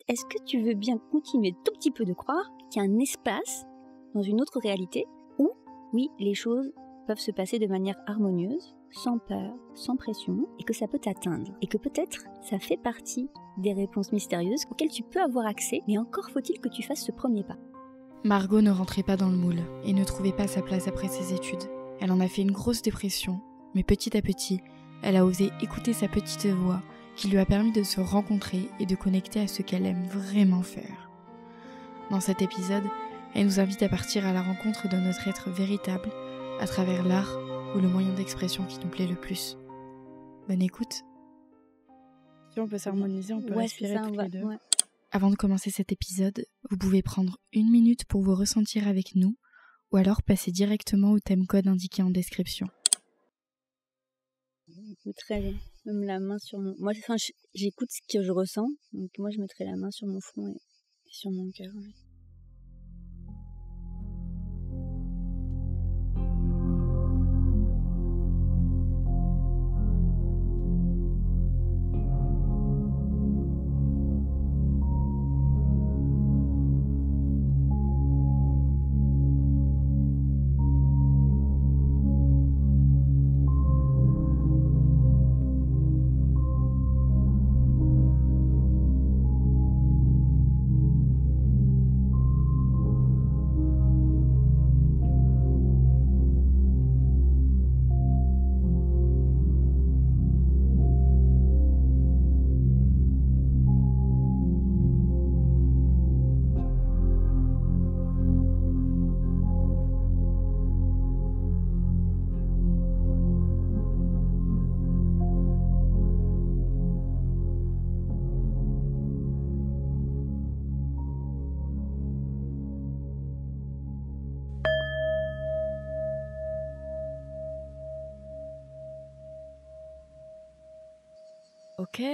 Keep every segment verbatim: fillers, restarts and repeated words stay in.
est-ce que tu veux bien continuer tout petit peu de croire qu'il y a un espace dans une autre réalité où, oui, les choses peuvent se passer de manière harmonieuse, sans peur, sans pression, et que ça peut t'atteindre. Et que peut-être ça fait partie des réponses mystérieuses auxquelles tu peux avoir accès, mais encore faut-il que tu fasses ce premier pas. Margot ne rentrait pas dans le moule et ne trouvait pas sa place après ses études. Elle en a fait une grosse dépression, mais petit à petit, elle a osé écouter sa petite voix qui lui a permis de se rencontrer et de connecter à ce qu'elle aime vraiment faire. Dans cet épisode, elle nous invite à partir à la rencontre de notre être véritable à travers l'art ou le moyen d'expression qui nous plaît le plus. Bonne écoute. Si on peut s'harmoniser, on peut ouais, respirer ça, toutes va, les deux. Ouais. Avant de commencer cet épisode, vous pouvez prendre une minute pour vous ressentir avec nous ou alors passer directement au thème code indiqué en description. Je mettrais même la main sur mon... Moi, enfin, j'écoute ce que je ressens, donc moi je mettrais la main sur mon front et sur mon cœur. Ouais. Ok.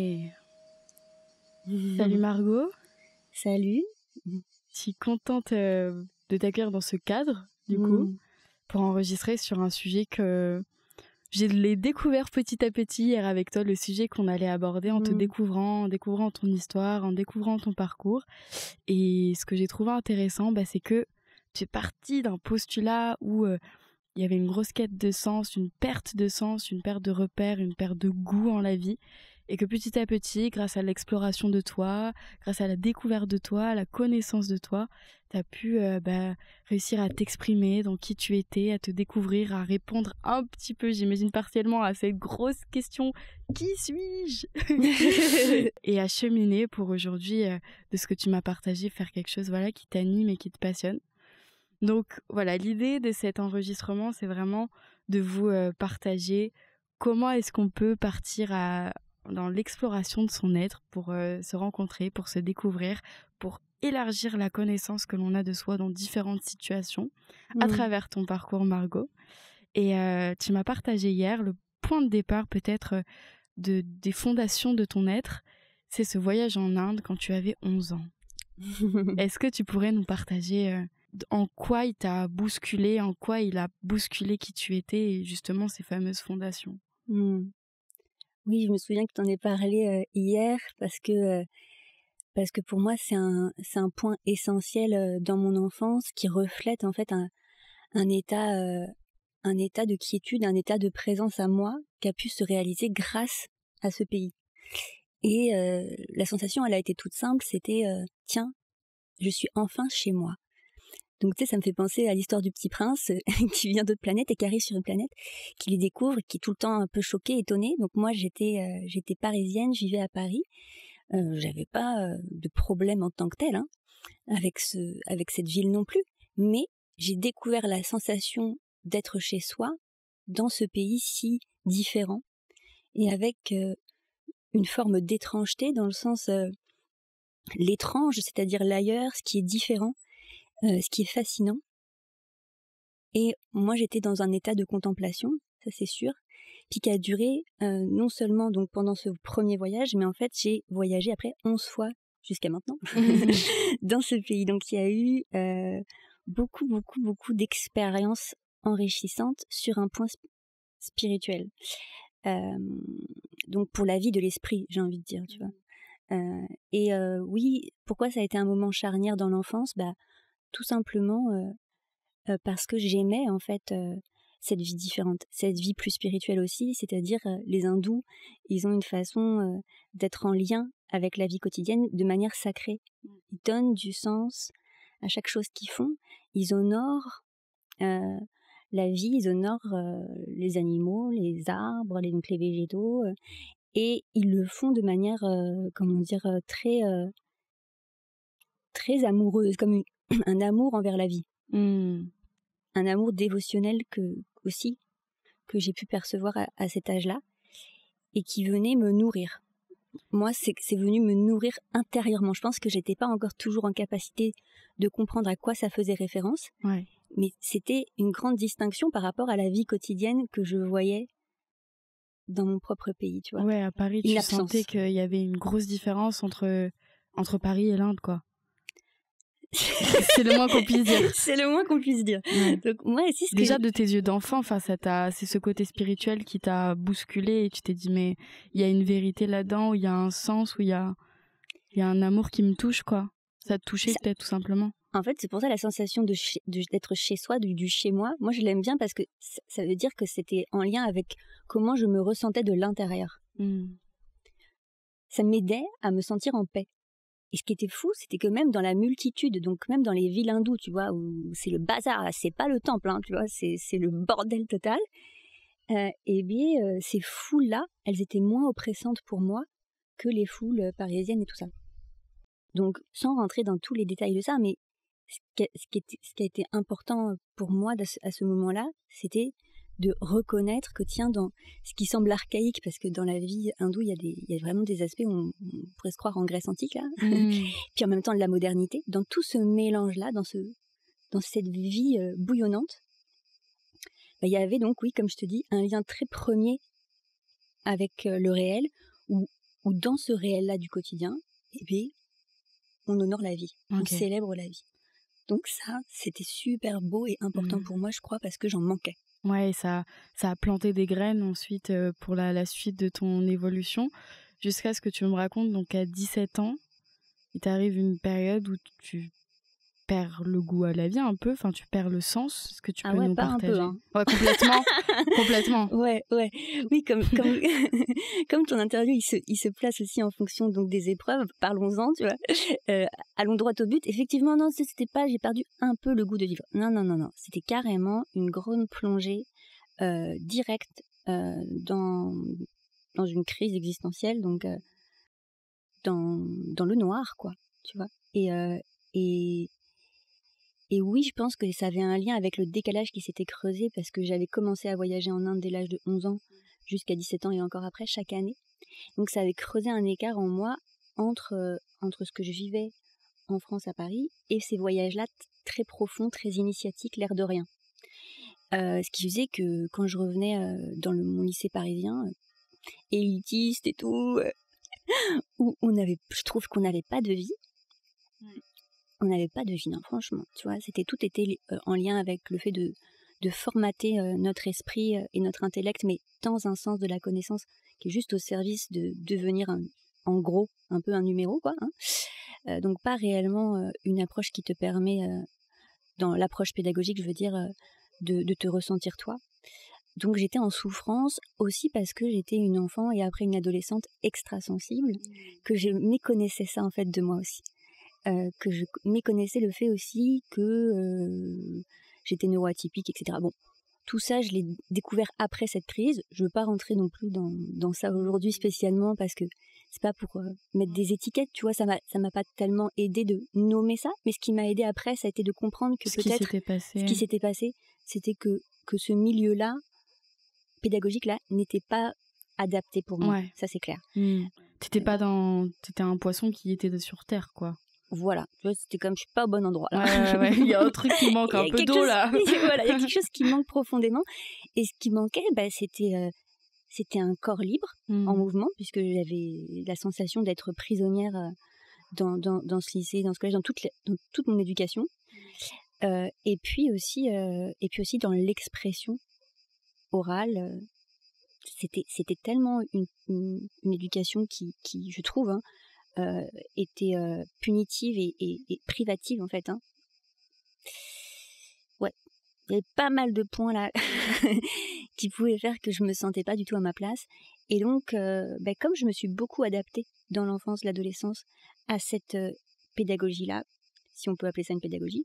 Salut Margot. Salut. Je suis contente euh, de t'accueillir dans ce cadre, du mmh. coup, pour enregistrer sur un sujet que j'ai découvert petit à petit hier avec toi, le sujet qu'on allait aborder en te mmh. découvrant, en découvrant ton histoire, en découvrant ton parcours. Et ce que j'ai trouvé intéressant, bah, c'est que tu es partie d'un postulat où euh, il y avait une grosse quête de sens, une perte de sens, une perte de repères, une perte de goût en la vie. Et que petit à petit, grâce à l'exploration de toi, grâce à la découverte de toi, à la connaissance de toi, tu as pu euh, bah, réussir à t'exprimer dans qui tu étais, à te découvrir, à répondre un petit peu, j'imagine partiellement, à cette grosse question « Qui suis-je ?» et à cheminer pour aujourd'hui, euh, de ce que tu m'as partagé, faire quelque chose voilà, qui t'anime et qui te passionne. Donc voilà, l'idée de cet enregistrement, c'est vraiment de vous euh, partager comment est-ce qu'on peut partir à... dans l'exploration de son être pour euh, se rencontrer, pour se découvrir, pour élargir la connaissance que l'on a de soi dans différentes situations mmh. à travers ton parcours, Margot. Et euh, tu m'as partagé hier le point de départ peut-être de, des fondations de ton être, c'est ce voyage en Inde quand tu avais onze ans. Est-ce que tu pourrais nous partager euh, en quoi il t'a bousculé, en quoi il a bousculé qui tu étais et justement ces fameuses fondations? mmh. Oui, je me souviens que tu en ai parlé euh, hier parce que, euh, parce que pour moi, c'est un, c'est un point essentiel euh, dans mon enfance qui reflète en fait un, un, état, euh, un état de quiétude, un état de présence à moi qui a pu se réaliser grâce à ce pays. Et euh, la sensation, elle a été toute simple, c'était euh, « Tiens, je suis enfin chez moi ». Donc tu sais, ça me fait penser à l'histoire du petit prince qui vient d'autre planète et qui arrive sur une planète, qui les découvre, qui est tout le temps un peu choqué, étonné. Donc moi, j'étais euh, j'étais parisienne, je vivais à Paris. Euh, j'avais pas euh, de problème en tant que tel, hein, avec ce, avec cette ville non plus. Mais j'ai découvert la sensation d'être chez soi, dans ce pays si différent, et avec euh, une forme d'étrangeté dans le sens euh, l'étrange, c'est-à-dire l'ailleurs, ce qui est différent. Euh, ce qui est fascinant. Et moi, j'étais dans un état de contemplation, ça c'est sûr, puis qui a duré euh, non seulement donc pendant ce premier voyage, mais en fait, j'ai voyagé après onze fois jusqu'à maintenant dans ce pays. Donc, il y a eu euh, beaucoup, beaucoup, beaucoup d'expériences enrichissantes sur un point sp- spirituel. Euh, donc, pour la vie de l'esprit, j'ai envie de dire, tu vois. Euh, et euh, oui, pourquoi ça a été un moment charnière dans l'enfance? Bah, tout simplement euh, euh, parce que j'aimais en fait euh, cette vie différente, cette vie plus spirituelle aussi, c'est-à-dire euh, les hindous, ils ont une façon euh, d'être en lien avec la vie quotidienne de manière sacrée. Ils donnent du sens à chaque chose qu'ils font, ils honorent euh, la vie, ils honorent euh, les animaux, les arbres, les, donc les végétaux, euh, et ils le font de manière, euh, comment dire, euh, très, euh, très amoureuse, comme une, un amour envers la vie, mmh. un amour dévotionnel que aussi que j'ai pu percevoir à, à cet âge-là, et qui venait me nourrir. Moi, c'est, c'est venu me nourrir intérieurement. Je pense que j'étais pas encore toujours en capacité de comprendre à quoi ça faisait référence, Ouais. mais c'était une grande distinction par rapport à la vie quotidienne que je voyais dans mon propre pays, tu vois. Ouais, à Paris, Une tu absence. sentais qu'il y avait une grosse différence entre, entre Paris et l'Inde, quoi. C'est le moins qu'on puisse dire. C'est le moins qu'on puisse dire. Ouais. Donc, moi, c'est ce Déjà, que... de tes yeux d'enfant, enfin, ça t'a, c'est ce côté spirituel qui t'a bousculé et tu t'es dit, mais il y a une vérité là-dedans, où il y a un sens, où il y a, il y a un amour qui me touche, quoi. Ça te touchait Ça... peut-être tout simplement. En fait, c'est pour ça la sensation de chez, de, d'être chez soi, du, du chez moi. Moi, je l'aime bien parce que ça, ça veut dire que c'était en lien avec comment je me ressentais de l'intérieur. Mmh. Ça m'aidait à me sentir en paix. Et ce qui était fou, c'était que même dans la multitude, donc même dans les villes hindoues, tu vois, où c'est le bazar, c'est pas le temple, hein, tu vois, c'est, c'est le bordel total, euh, et bien, euh, ces foules-là, elles étaient moins oppressantes pour moi que les foules parisiennes et tout ça. Donc, sans rentrer dans tous les détails de ça, mais ce qui a, ce qui était, ce qui a été important pour moi à ce moment-là, c'était de reconnaître que, tiens, dans ce qui semble archaïque, parce que dans la vie hindoue, il y a, des, il y a vraiment des aspects où on, on pourrait se croire en Grèce antique, là, mmh. Puis en même temps de la modernité, dans tout ce mélange-là, dans, ce, dans cette vie euh, bouillonnante, bah, il y avait donc, oui, comme je te dis, un lien très premier avec euh, le réel, où, où dans ce réel-là du quotidien, eh bien, on honore la vie, okay. On célèbre la vie. Donc ça, c'était super beau et important mmh. pour moi, je crois, parce que j'en manquais. Ouais, et ça, ça a planté des graines ensuite euh, pour la, la suite de ton évolution, jusqu'à ce que tu me racontes, donc à dix-sept ans, il t'arrive une période où tu perds le goût à la vie un peu, enfin tu perds le sens. Est-ce que tu ah peux ouais, nous pas partager? Un peu, hein. Ouais, complètement, complètement. Ouais, ouais, oui, comme comme comme ton interview, il se il se place aussi en fonction donc des épreuves. Parlons-en, tu vois. Euh, allons droit au but. Effectivement, non, c'était pas, j'ai perdu un peu le goût de vivre. Non, non, non, non. C'était carrément une grande plongée euh, directe euh, dans dans une crise existentielle, donc euh, dans dans le noir, quoi, tu vois. Et euh, et Et oui, je pense que ça avait un lien avec le décalage qui s'était creusé parce que j'avais commencé à voyager en Inde dès l'âge de onze ans jusqu'à dix-sept ans et encore après, chaque année. Donc ça avait creusé un écart en moi entre, euh, entre ce que je vivais en France à Paris et ces voyages-là t- très profonds, très initiatiques, l'air de rien. Euh, ce qui faisait que quand je revenais euh, dans le, mon lycée parisien, euh, élitiste et tout, euh, où on avait, je trouve qu'on n'avait pas de vie, on n'avait pas de vie, non, franchement, tu vois, c'était, tout était euh, en lien avec le fait de, de formater euh, notre esprit euh, et notre intellect, mais dans un sens de la connaissance qui est juste au service de devenir, un, en gros, un peu un numéro, quoi. Hein. Euh, donc pas réellement euh, une approche qui te permet, euh, dans l'approche pédagogique, je veux dire, euh, de, de te ressentir toi. Donc j'étais en souffrance aussi parce que j'étais une enfant et après une adolescente extra sensible, que je méconnaissais ça en fait de moi aussi. Euh, que je méconnaissais le fait aussi que euh, j'étais neuroatypique, et cetera. Bon, tout ça, je l'ai découvert après cette crise. Je ne veux pas rentrer non plus dans, dans ça aujourd'hui spécialement parce que c'est pas pour euh, mettre des étiquettes, tu vois, ça m'a, ça m'a pas tellement aidé de nommer ça, mais ce qui m'a aidé après, ça a été de comprendre que ce peut-être qui passé. ce qui s'était passé, c'était que, que ce milieu-là, pédagogique-là, n'était pas adapté pour moi. Ouais. Ça, c'est clair. Mmh. T'étais pas dans... T'étais un poisson qui était sur Terre, quoi. Voilà, tu vois, c'était comme je suis pas au bon endroit là. Ouais, ouais, il y a un truc qui manque, un peu d'eau chose, là. Voilà, il y a quelque chose qui manque profondément. Et ce qui manquait, bah, c'était, euh, c'était un corps libre, mmh. en mouvement, puisque j'avais la sensation d'être prisonnière euh, dans, dans, dans ce lycée, dans ce collège, dans toute, la, dans toute mon éducation. Euh, et, puis aussi, euh, et puis aussi dans l'expression orale. Euh, c'était, c'était tellement une, une, une éducation qui, qui, je trouve, hein, euh, était euh, punitive et, et, et privative en fait. Hein. Ouais, il y avait pas mal de points là qui pouvaient faire que je me sentais pas du tout à ma place. Et donc, euh, bah, comme je me suis beaucoup adaptée dans l'enfance, l'adolescence, à cette euh, pédagogie-là, si on peut appeler ça une pédagogie,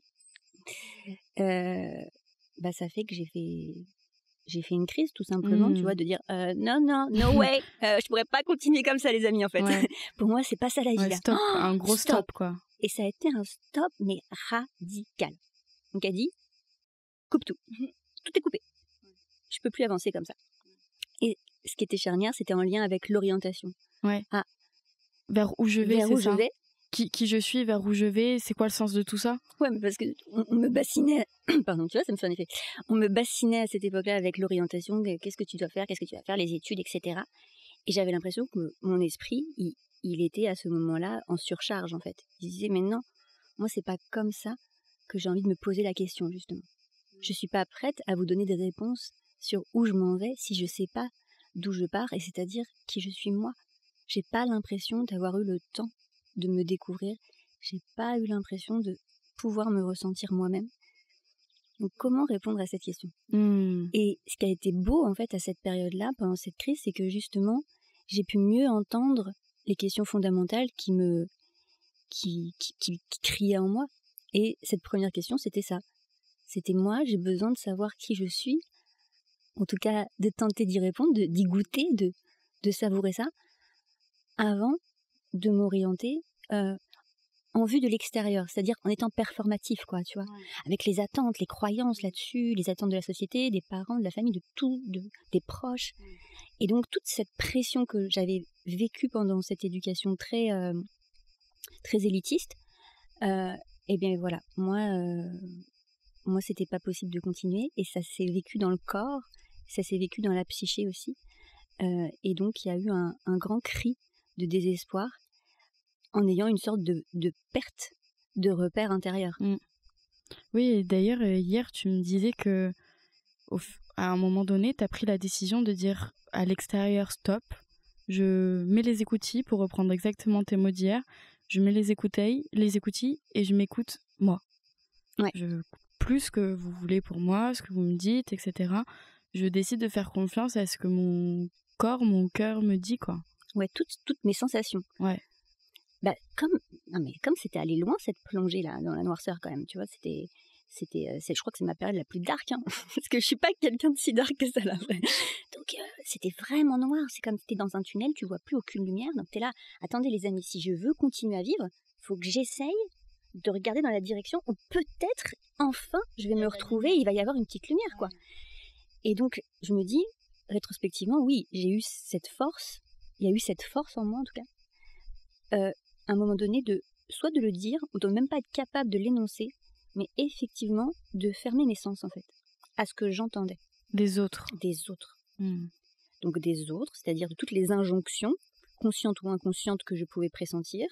euh, bah, ça fait que j'ai fait, j'ai fait une crise tout simplement, mmh. tu vois, de dire euh, non, non, no way, euh, je pourrais pas continuer comme ça, les amis, en fait. Ouais. Pour moi, c'est pas ça la vie. Ouais, là. Stop, oh, un gros stop. stop, quoi. Et ça a été un stop, mais radical. Donc, elle dit, coupe tout. Tout est coupé. Je peux plus avancer comme ça. Et ce qui était charnière, c'était en lien avec l'orientation. Ouais. Ah. Vers où je vais, vers c'est où ça. je vais. Qui, qui je suis, vers où je vais, c'est quoi le sens de tout ça? Ouais, mais parce que on, on me bassinait, pardon, tu vois, ça me fait un effet. On me bassinait à cette époque-là avec l'orientation, qu'est-ce que tu dois faire, qu'est-ce que tu vas faire, les études, et cetera. Et j'avais l'impression que mon esprit, il, il était à ce moment-là en surcharge, en fait. Il disait, mais non, moi, c'est pas comme ça que j'ai envie de me poser la question, justement. Je suis pas prête à vous donner des réponses sur où je m'en vais si je sais pas d'où je pars, et c'est-à-dire qui je suis moi. J'ai pas l'impression d'avoir eu le temps de me découvrir. J'ai pas eu l'impression de pouvoir me ressentir moi-même. Donc, comment répondre à cette question ? mmh. Et ce qui a été beau, en fait, à cette période-là, pendant cette crise, c'est que, justement, j'ai pu mieux entendre les questions fondamentales qui me... qui, qui, qui, qui criaient en moi. Et cette première question, c'était ça. C'était moi, j'ai besoin de savoir qui je suis, en tout cas, de tenter d'y répondre, de, d'y goûter, de, de savourer ça, avant de m'orienter euh, en vue de l'extérieur, c'est-à-dire en étant performatif, quoi, tu vois, ouais. Avec les attentes, les croyances là-dessus, les attentes de la société, des parents, de la famille, de tout, de, des proches. Ouais. Et donc, toute cette pression que j'avais vécue pendant cette éducation très, euh, très élitiste, euh, eh bien voilà, moi, euh, moi, c'était pas possible de continuer, et ça s'est vécu dans le corps, ça s'est vécu dans la psyché aussi. Euh, et donc, il y a eu un, un grand cri de désespoir, en ayant une sorte de, de perte de repère intérieur. Mmh. Oui, et d'ailleurs, hier, tu me disais que au, à un moment donné, tu as pris la décision de dire à l'extérieur, stop, je mets les écoutilles, pour reprendre exactement tes mots d'hier, je mets les écoutilles, les écoutilles et je m'écoute moi. Ouais. Je, plus ce que vous voulez pour moi, ce que vous me dites, et cetera. Je décide de faire confiance à ce que mon corps, mon cœur me dit, quoi. Ouais, toutes, toutes mes sensations. Ouais. Bah, comme, non mais comme c'était allé loin, cette plongée-là, dans la noirceur, quand même, tu vois, c'était, c'était, euh, c'est, je crois que c'est ma période la plus dark, hein, parce que je suis pas quelqu'un de si dark que ça, là, vrai. Donc, euh, c'était vraiment noir, c'est comme si t'es dans un tunnel, tu vois plus aucune lumière, donc t'es là, attendez les amis, si je veux continuer à vivre, faut que j'essaye de regarder dans la direction où peut-être, enfin, je vais me retrouver, il va y avoir une petite lumière, quoi. Et donc, je me dis, rétrospectivement, oui, j'ai eu cette force, il y a eu cette force en moi, en tout cas, euh, à un moment donné, de soit de le dire, ou de même pas être capable de l'énoncer, mais effectivement de fermer mes sens, en fait, à ce que j'entendais. Des autres. Des autres. Mmh. Donc des autres, c'est-à-dire de toutes les injonctions, conscientes ou inconscientes, que je pouvais pressentir,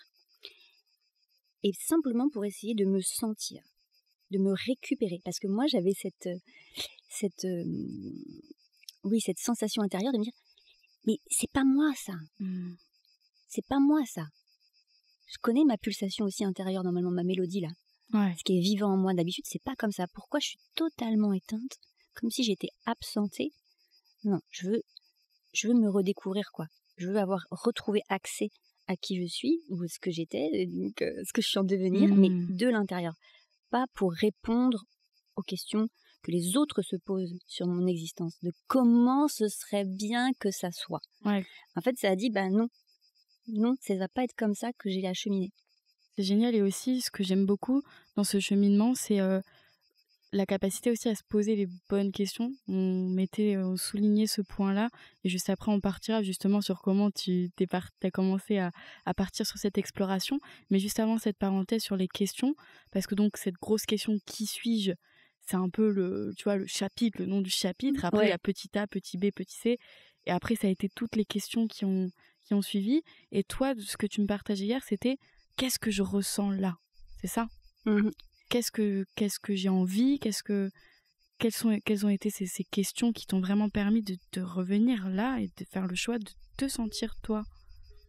et simplement pour essayer de me sentir, de me récupérer. Parce que moi, j'avais cette, cette, euh, oui, cette sensation intérieure de me dire, mais c'est pas moi, ça. Mmh. C'est pas moi, ça. Je connais ma pulsation aussi intérieure, normalement, ma mélodie, là. Ouais. Ce qui est vivant en moi d'habitude, c'est pas comme ça. Pourquoi je suis totalement éteinte, comme si j'étais absentée? Non, je veux, je veux me redécouvrir, quoi. Je veux avoir retrouvé accès à qui je suis, ou ce que j'étais, donc euh, ce que je suis en devenir, mmh. mais de l'intérieur. Pas pour répondre aux questions que les autres se posent sur mon existence, de comment ce serait bien que ça soit. Ouais. En fait, ça a dit, bah non, non, ça va pas être comme ça que j'ai à cheminer. C'est génial, et aussi ce que j'aime beaucoup dans ce cheminement, c'est euh, la capacité aussi à se poser les bonnes questions. On mettait, on soulignait ce point-là, et juste après on partira justement sur comment tu t'es par- t'as commencé à, à partir sur cette exploration. Mais juste avant, cette parenthèse sur les questions, parce que donc cette grosse question, qui suis-je, c'est un peu le, tu vois, le chapitre, le nom du chapitre. Après, il ouais. y a petit a, petit b, petit c, et après ça a été toutes les questions qui ont, qui ont suivi. Et toi, ce que tu me partageais hier, c'était qu'est-ce que je ressens là, c'est ça? Mmh. Qu'est-ce que, qu'est-ce que j'ai envie, qu'est-ce que, quelles, sont, quelles ont été ces, ces questions qui t'ont vraiment permis de, de revenir là et de faire le choix de te sentir toi?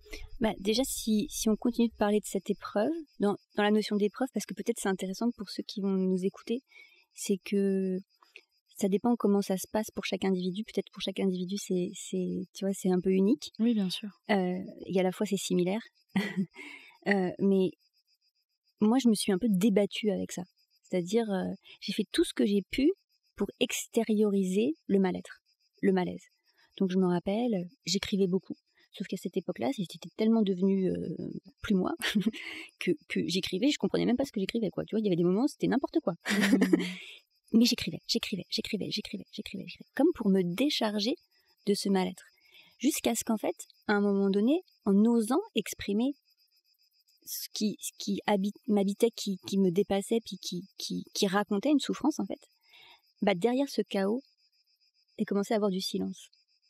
Bah, déjà, si, si on continue de parler de cette épreuve, dans, dans la notion d'épreuve, parce que peut-être c'est intéressant pour ceux qui vont nous écouter, c'est que ça dépend comment ça se passe pour chaque individu. Peut-être pour chaque individu, c'est, c'est, tu vois, c'est un peu unique. Oui, bien sûr. Euh, et à la fois, c'est similaire. euh, mais moi, je me suis un peu débattue avec ça. C'est-à-dire, euh, j'ai fait tout ce que j'ai pu pour extérioriser le mal-être, le malaise. Donc, je me rappelle, j'écrivais beaucoup. Sauf qu'à cette époque-là, j'étais tellement devenue euh, plus moi que, que j'écrivais, je comprenais même pas ce que j'écrivais, quoi. Tu vois, il y avait des moments, c'était n'importe quoi. Mmh. Mais j'écrivais, j'écrivais, j'écrivais, j'écrivais, j'écrivais, j'écrivais, comme pour me décharger de ce mal-être. Jusqu'à ce qu'en fait, à un moment donné, en osant exprimer ce qui, ce qui habite, m'habitait, qui, qui me dépassait, puis qui, qui, qui racontait une souffrance, en fait, bah derrière ce chaos, il commençait à y avoir du silence.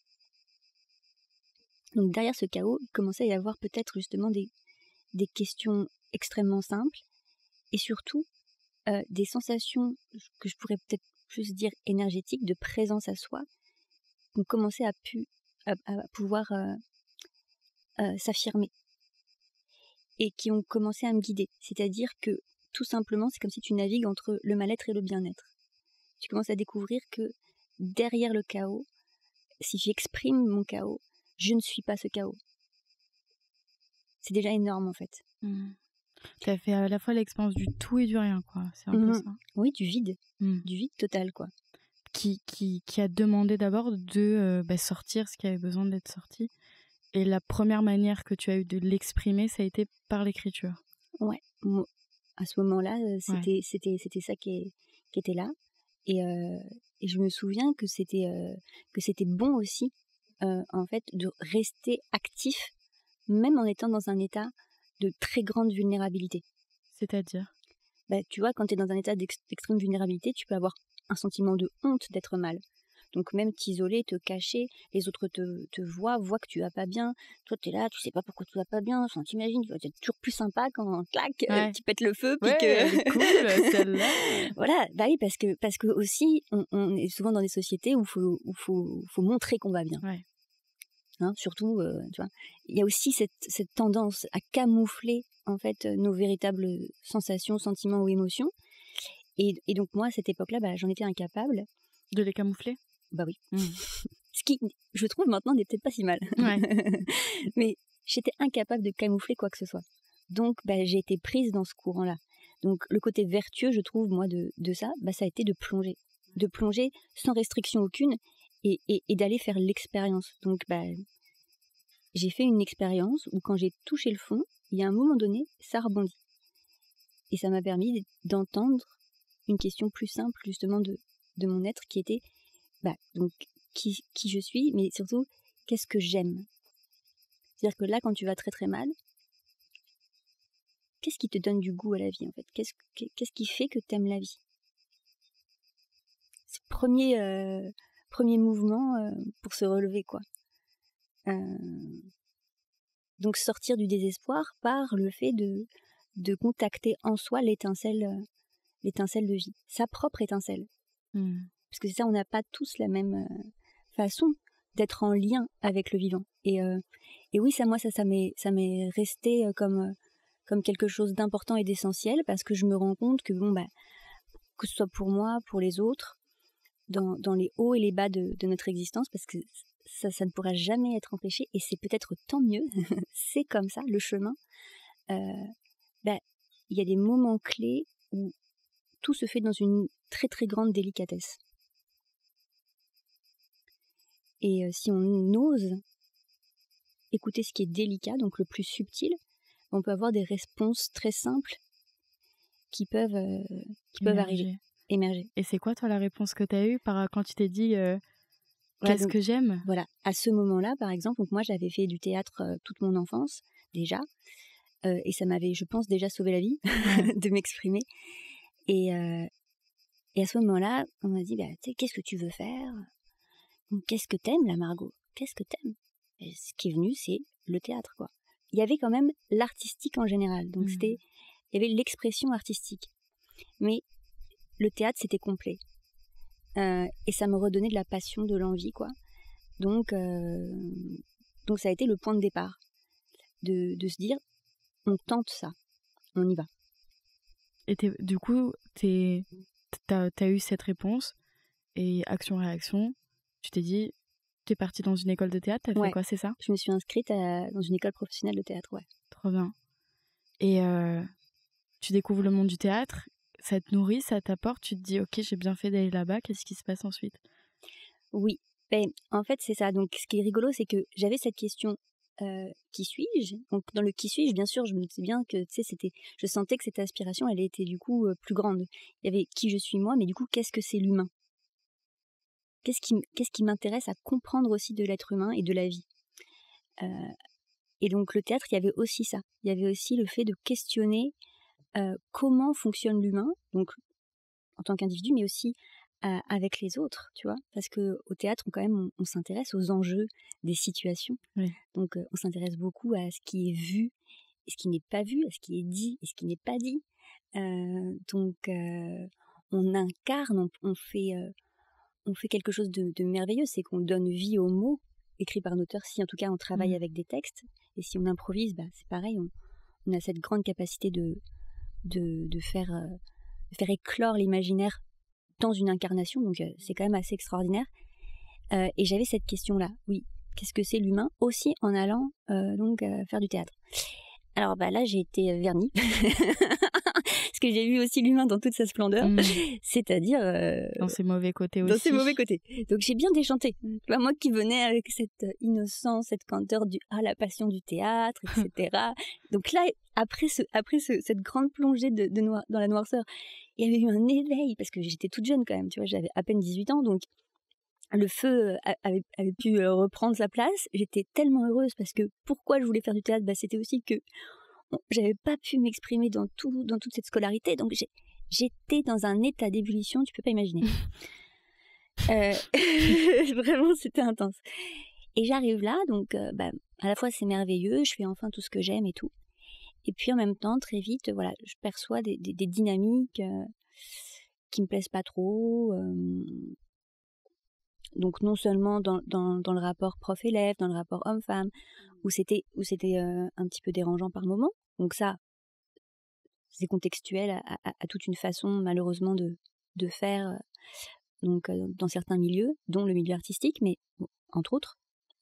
Donc derrière ce chaos, il commençait à y avoir peut-être justement des, des questions extrêmement simples et surtout euh, des sensations que je pourrais peut-être plus dire énergétiques, de présence à soi, qui ont commencé à, pu, à, à pouvoir euh, euh, s'affirmer et qui ont commencé à me guider. C'est-à-dire que tout simplement, c'est comme si tu navigues entre le mal-être et le bien-être. Tu commences à découvrir que derrière le chaos, si j'exprime mon chaos, je ne suis pas ce chaos. C'est déjà énorme en fait. Mmh. Tu as fait à la fois l'expérience du tout et du rien, quoi. C'est un mmh. peu ça. Oui, du vide. Mmh. Du vide total, quoi. Qui, qui, qui a demandé d'abord de euh, bah, sortir ce qui avait besoin d'être sorti. Et la première manière que tu as eu de l'exprimer, ça a été par l'écriture. Ouais. Moi, à ce moment-là, c'était, ouais. c'était, c'était ça qui, est, qui était là. Et, euh, et je me souviens que c'était, euh, que c'était bon aussi, euh, en fait, de rester actif, même en étant dans un état de très grande vulnérabilité. C'est-à-dire ? Bah, tu vois, quand tu es dans un état d'ex- d'extrême vulnérabilité, tu peux avoir un sentiment de honte d'être mal. Donc même t'isoler, te cacher, les autres te, te voient, voient que tu vas pas bien. Toi, tu es là, tu sais pas pourquoi tu vas pas bien. Enfin, t'imagines, tu vas être toujours plus sympa quand, clac, ouais. euh, tu pètes le feu. Puis ouais, que... elle est cool, celle-là. Voilà, bah oui, parce que, parce que aussi, on, on est souvent dans des sociétés où il faut, où faut, faut montrer qu'on va bien. Ouais. Hein, surtout, euh, tu vois, il y a aussi cette, cette tendance à camoufler en fait nos véritables sensations, sentiments ou émotions. Et, et donc moi, à cette époque-là, bah, j'en étais incapable. De les camoufler ? Bah oui. Mmh. Ce qui, je trouve maintenant, n'est peut-être pas si mal. Ouais. Mais j'étais incapable de camoufler quoi que ce soit. Donc, bah, j'ai été prise dans ce courant-là. Donc, le côté vertueux, je trouve, moi, de, de ça, bah, ça a été de plonger. De plonger sans restriction aucune et, et, et d'aller faire l'expérience. Donc, bah, j'ai fait une expérience où quand j'ai touché le fond, il y a un moment donné, ça rebondit. Et ça m'a permis d'entendre une question plus simple, justement, de, de mon être qui était, bah, donc, qui, qui je suis, mais surtout, qu'est-ce que j'aime ? C'est-à-dire que là, quand tu vas très très mal, qu'est-ce qui te donne du goût à la vie, en fait ? Qu'est-ce, qu'est-ce qui fait que tu aimes la vie ? C'est le premier, euh, premier mouvement euh, pour se relever, quoi. Euh, donc, sortir du désespoir par le fait de, de contacter en soi l'étincelle, euh, l'étincelle de vie, sa propre étincelle. Mmh. Parce que c'est ça, on n'a pas tous la même euh, façon d'être en lien avec le vivant. Et, euh, et oui, ça, moi, ça, ça m'est, ça m'est resté euh, comme, euh, comme quelque chose d'important et d'essentiel, parce que je me rends compte que, bon, bah, que ce soit pour moi, pour les autres, dans, dans les hauts et les bas de, de notre existence, parce que ça, ça ne pourra jamais être empêché, et c'est peut-être tant mieux, c'est comme ça, le chemin. Euh, bah, il y a des moments clés où tout se fait dans une très très grande délicatesse. Et euh, si on ose écouter ce qui est délicat, donc le plus subtil, on peut avoir des réponses très simples qui peuvent, euh, qui peuvent arriver, émerger. Et c'est quoi, toi, la réponse que tu as eue par, quand tu t'es dit euh, « Qu'est-ce donc, que j'aime ?» Voilà, à ce moment-là, par exemple, donc moi, j'avais fait du théâtre euh, toute mon enfance, déjà, euh, et ça m'avait, je pense, déjà sauvé la vie ouais. de m'exprimer. Et, euh, et à ce moment-là, on m'a dit, bah, tu sais, qu'est-ce que tu veux faire ? Qu'est-ce que t'aimes, là, Margot ? Qu'est-ce que t'aimes ? Et ce qui est venu, c'est le théâtre, quoi. Il y avait quand même l'artistique en général. Donc, mmh. c'était, il y avait l'expression artistique. Mais le théâtre, c'était complet. Euh, et ça me redonnait de la passion, de l'envie, quoi. Donc, euh, donc, ça a été le point de départ. de, de se dire, on tente ça, on y va. Et t'es, du coup, t'es, t'as, t'as eu cette réponse et action-réaction, tu t'es dit, t'es partie dans une école de théâtre, t'as Ouais. fait quoi, c'est ça? Je me suis inscrite à, dans une école professionnelle de théâtre, ouais. Trop bien. Et euh, tu découvres le monde du théâtre, ça te nourrit, ça t'apporte, tu te dis, ok, j'ai bien fait d'aller là-bas, qu'est-ce qui se passe ensuite? Oui, ben, en fait c'est ça. Donc ce qui est rigolo, c'est que j'avais cette question, euh, qui suis-je? Donc dans le qui suis-je, bien sûr, je me disais bien que tu sais, c'était, je sentais que cette aspiration, elle était du coup euh, plus grande. Il y avait qui je suis moi, mais du coup, qu'est-ce que c'est l'humain? Qu'est-ce qui, m- qu'est-ce qui m'intéresse à comprendre aussi de l'être humain et de la vie? Euh, et donc le théâtre, il y avait aussi ça. Il y avait aussi le fait de questionner euh, comment fonctionne l'humain, donc en tant qu'individu, mais aussi euh, avec les autres, tu vois, parce que au théâtre, on, quand même, on, on s'intéresse aux enjeux des situations. Oui. Donc, euh, on s'intéresse beaucoup à ce qui est vu et ce qui n'est pas vu, à ce qui est dit et ce qui n'est pas dit. Euh, donc, euh, on incarne, on, on fait, euh, on fait quelque chose de, de merveilleux, c'est qu'on donne vie aux mots écrits par un auteur. Si en tout cas on travaille Mmh. avec des textes, et si on improvise, bah, c'est pareil, on, on a cette grande capacité de, de, de faire, euh, de faire éclore l'imaginaire dans une incarnation, donc euh, c'est quand même assez extraordinaire. Euh, et j'avais cette question-là, oui, qu'est-ce que c'est l'humain, aussi en allant euh, donc euh, faire du théâtre. Alors bah là j'ai été euh, vernie, parce que j'ai vu aussi l'humain dans toute sa splendeur, Mmh. c'est-à-dire euh, Dans ses mauvais côtés dans aussi. ses mauvais côtés. Donc j'ai bien déchanté. Tu vois, moi qui venais avec cette innocence, cette candeur du ah la passion du théâtre, et cetera. Donc là après ce après ce, cette grande plongée de, de noir, dans la noirceur, il y avait eu un éveil parce que j'étais toute jeune quand même. Tu vois, j'avais à peine dix-huit ans, donc le feu avait, avait pu reprendre sa place. J'étais tellement heureuse parce que pourquoi je voulais faire du théâtre, bah, c'était aussi que bon, j'avais pas pu m'exprimer dans tout dans toute cette scolarité, donc j'ai, j'étais dans un état d'ébullition, tu peux pas imaginer. euh, vraiment, c'était intense. Et j'arrive là, donc euh, bah, à la fois c'est merveilleux, je fais enfin tout ce que j'aime et tout. Et puis en même temps, très vite, voilà, je perçois des, des, des dynamiques euh, qui me plaisent pas trop. Euh, donc non seulement dans, dans, dans le rapport prof-élève, dans le rapport homme-femme, où c'était, où c'était euh, un petit peu dérangeant par moment. Donc ça, c'est contextuel à, à, à toute une façon malheureusement de, de faire euh, donc, euh, dans certains milieux, dont le milieu artistique, mais bon, entre autres.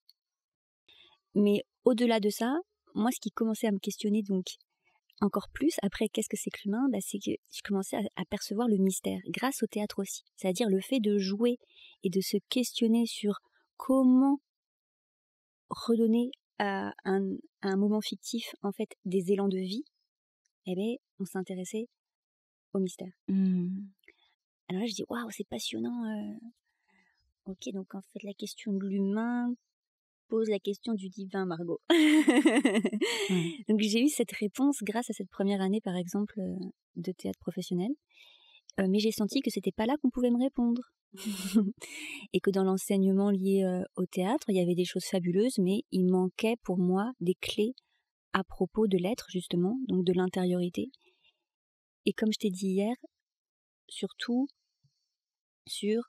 Mais au-delà de ça, moi ce qui commençait à me questionner donc encore plus, après qu'est-ce que c'est que l'humain, bah, c'est que je commençais à, à percevoir le mystère, grâce au théâtre aussi. C'est-à-dire le fait de jouer et de se questionner sur comment redonner à un, à un moment fictif en fait des élans de vie. Eh bien, on s'intéressait au mystère. Mmh. Alors là, je dis waouh, c'est passionnant. Euh... Ok, donc en fait, la question de l'humain pose la question du divin, Margot. Ouais. Donc j'ai eu cette réponse grâce à cette première année, par exemple, euh, de théâtre professionnel. Euh, mais j'ai senti que c'était pas là qu'on pouvait me répondre. Et que dans l'enseignement lié euh, au théâtre, il y avait des choses fabuleuses, mais il manquait pour moi des clés à propos de l'être, justement, donc de l'intériorité. Et comme je t'ai dit hier, surtout sur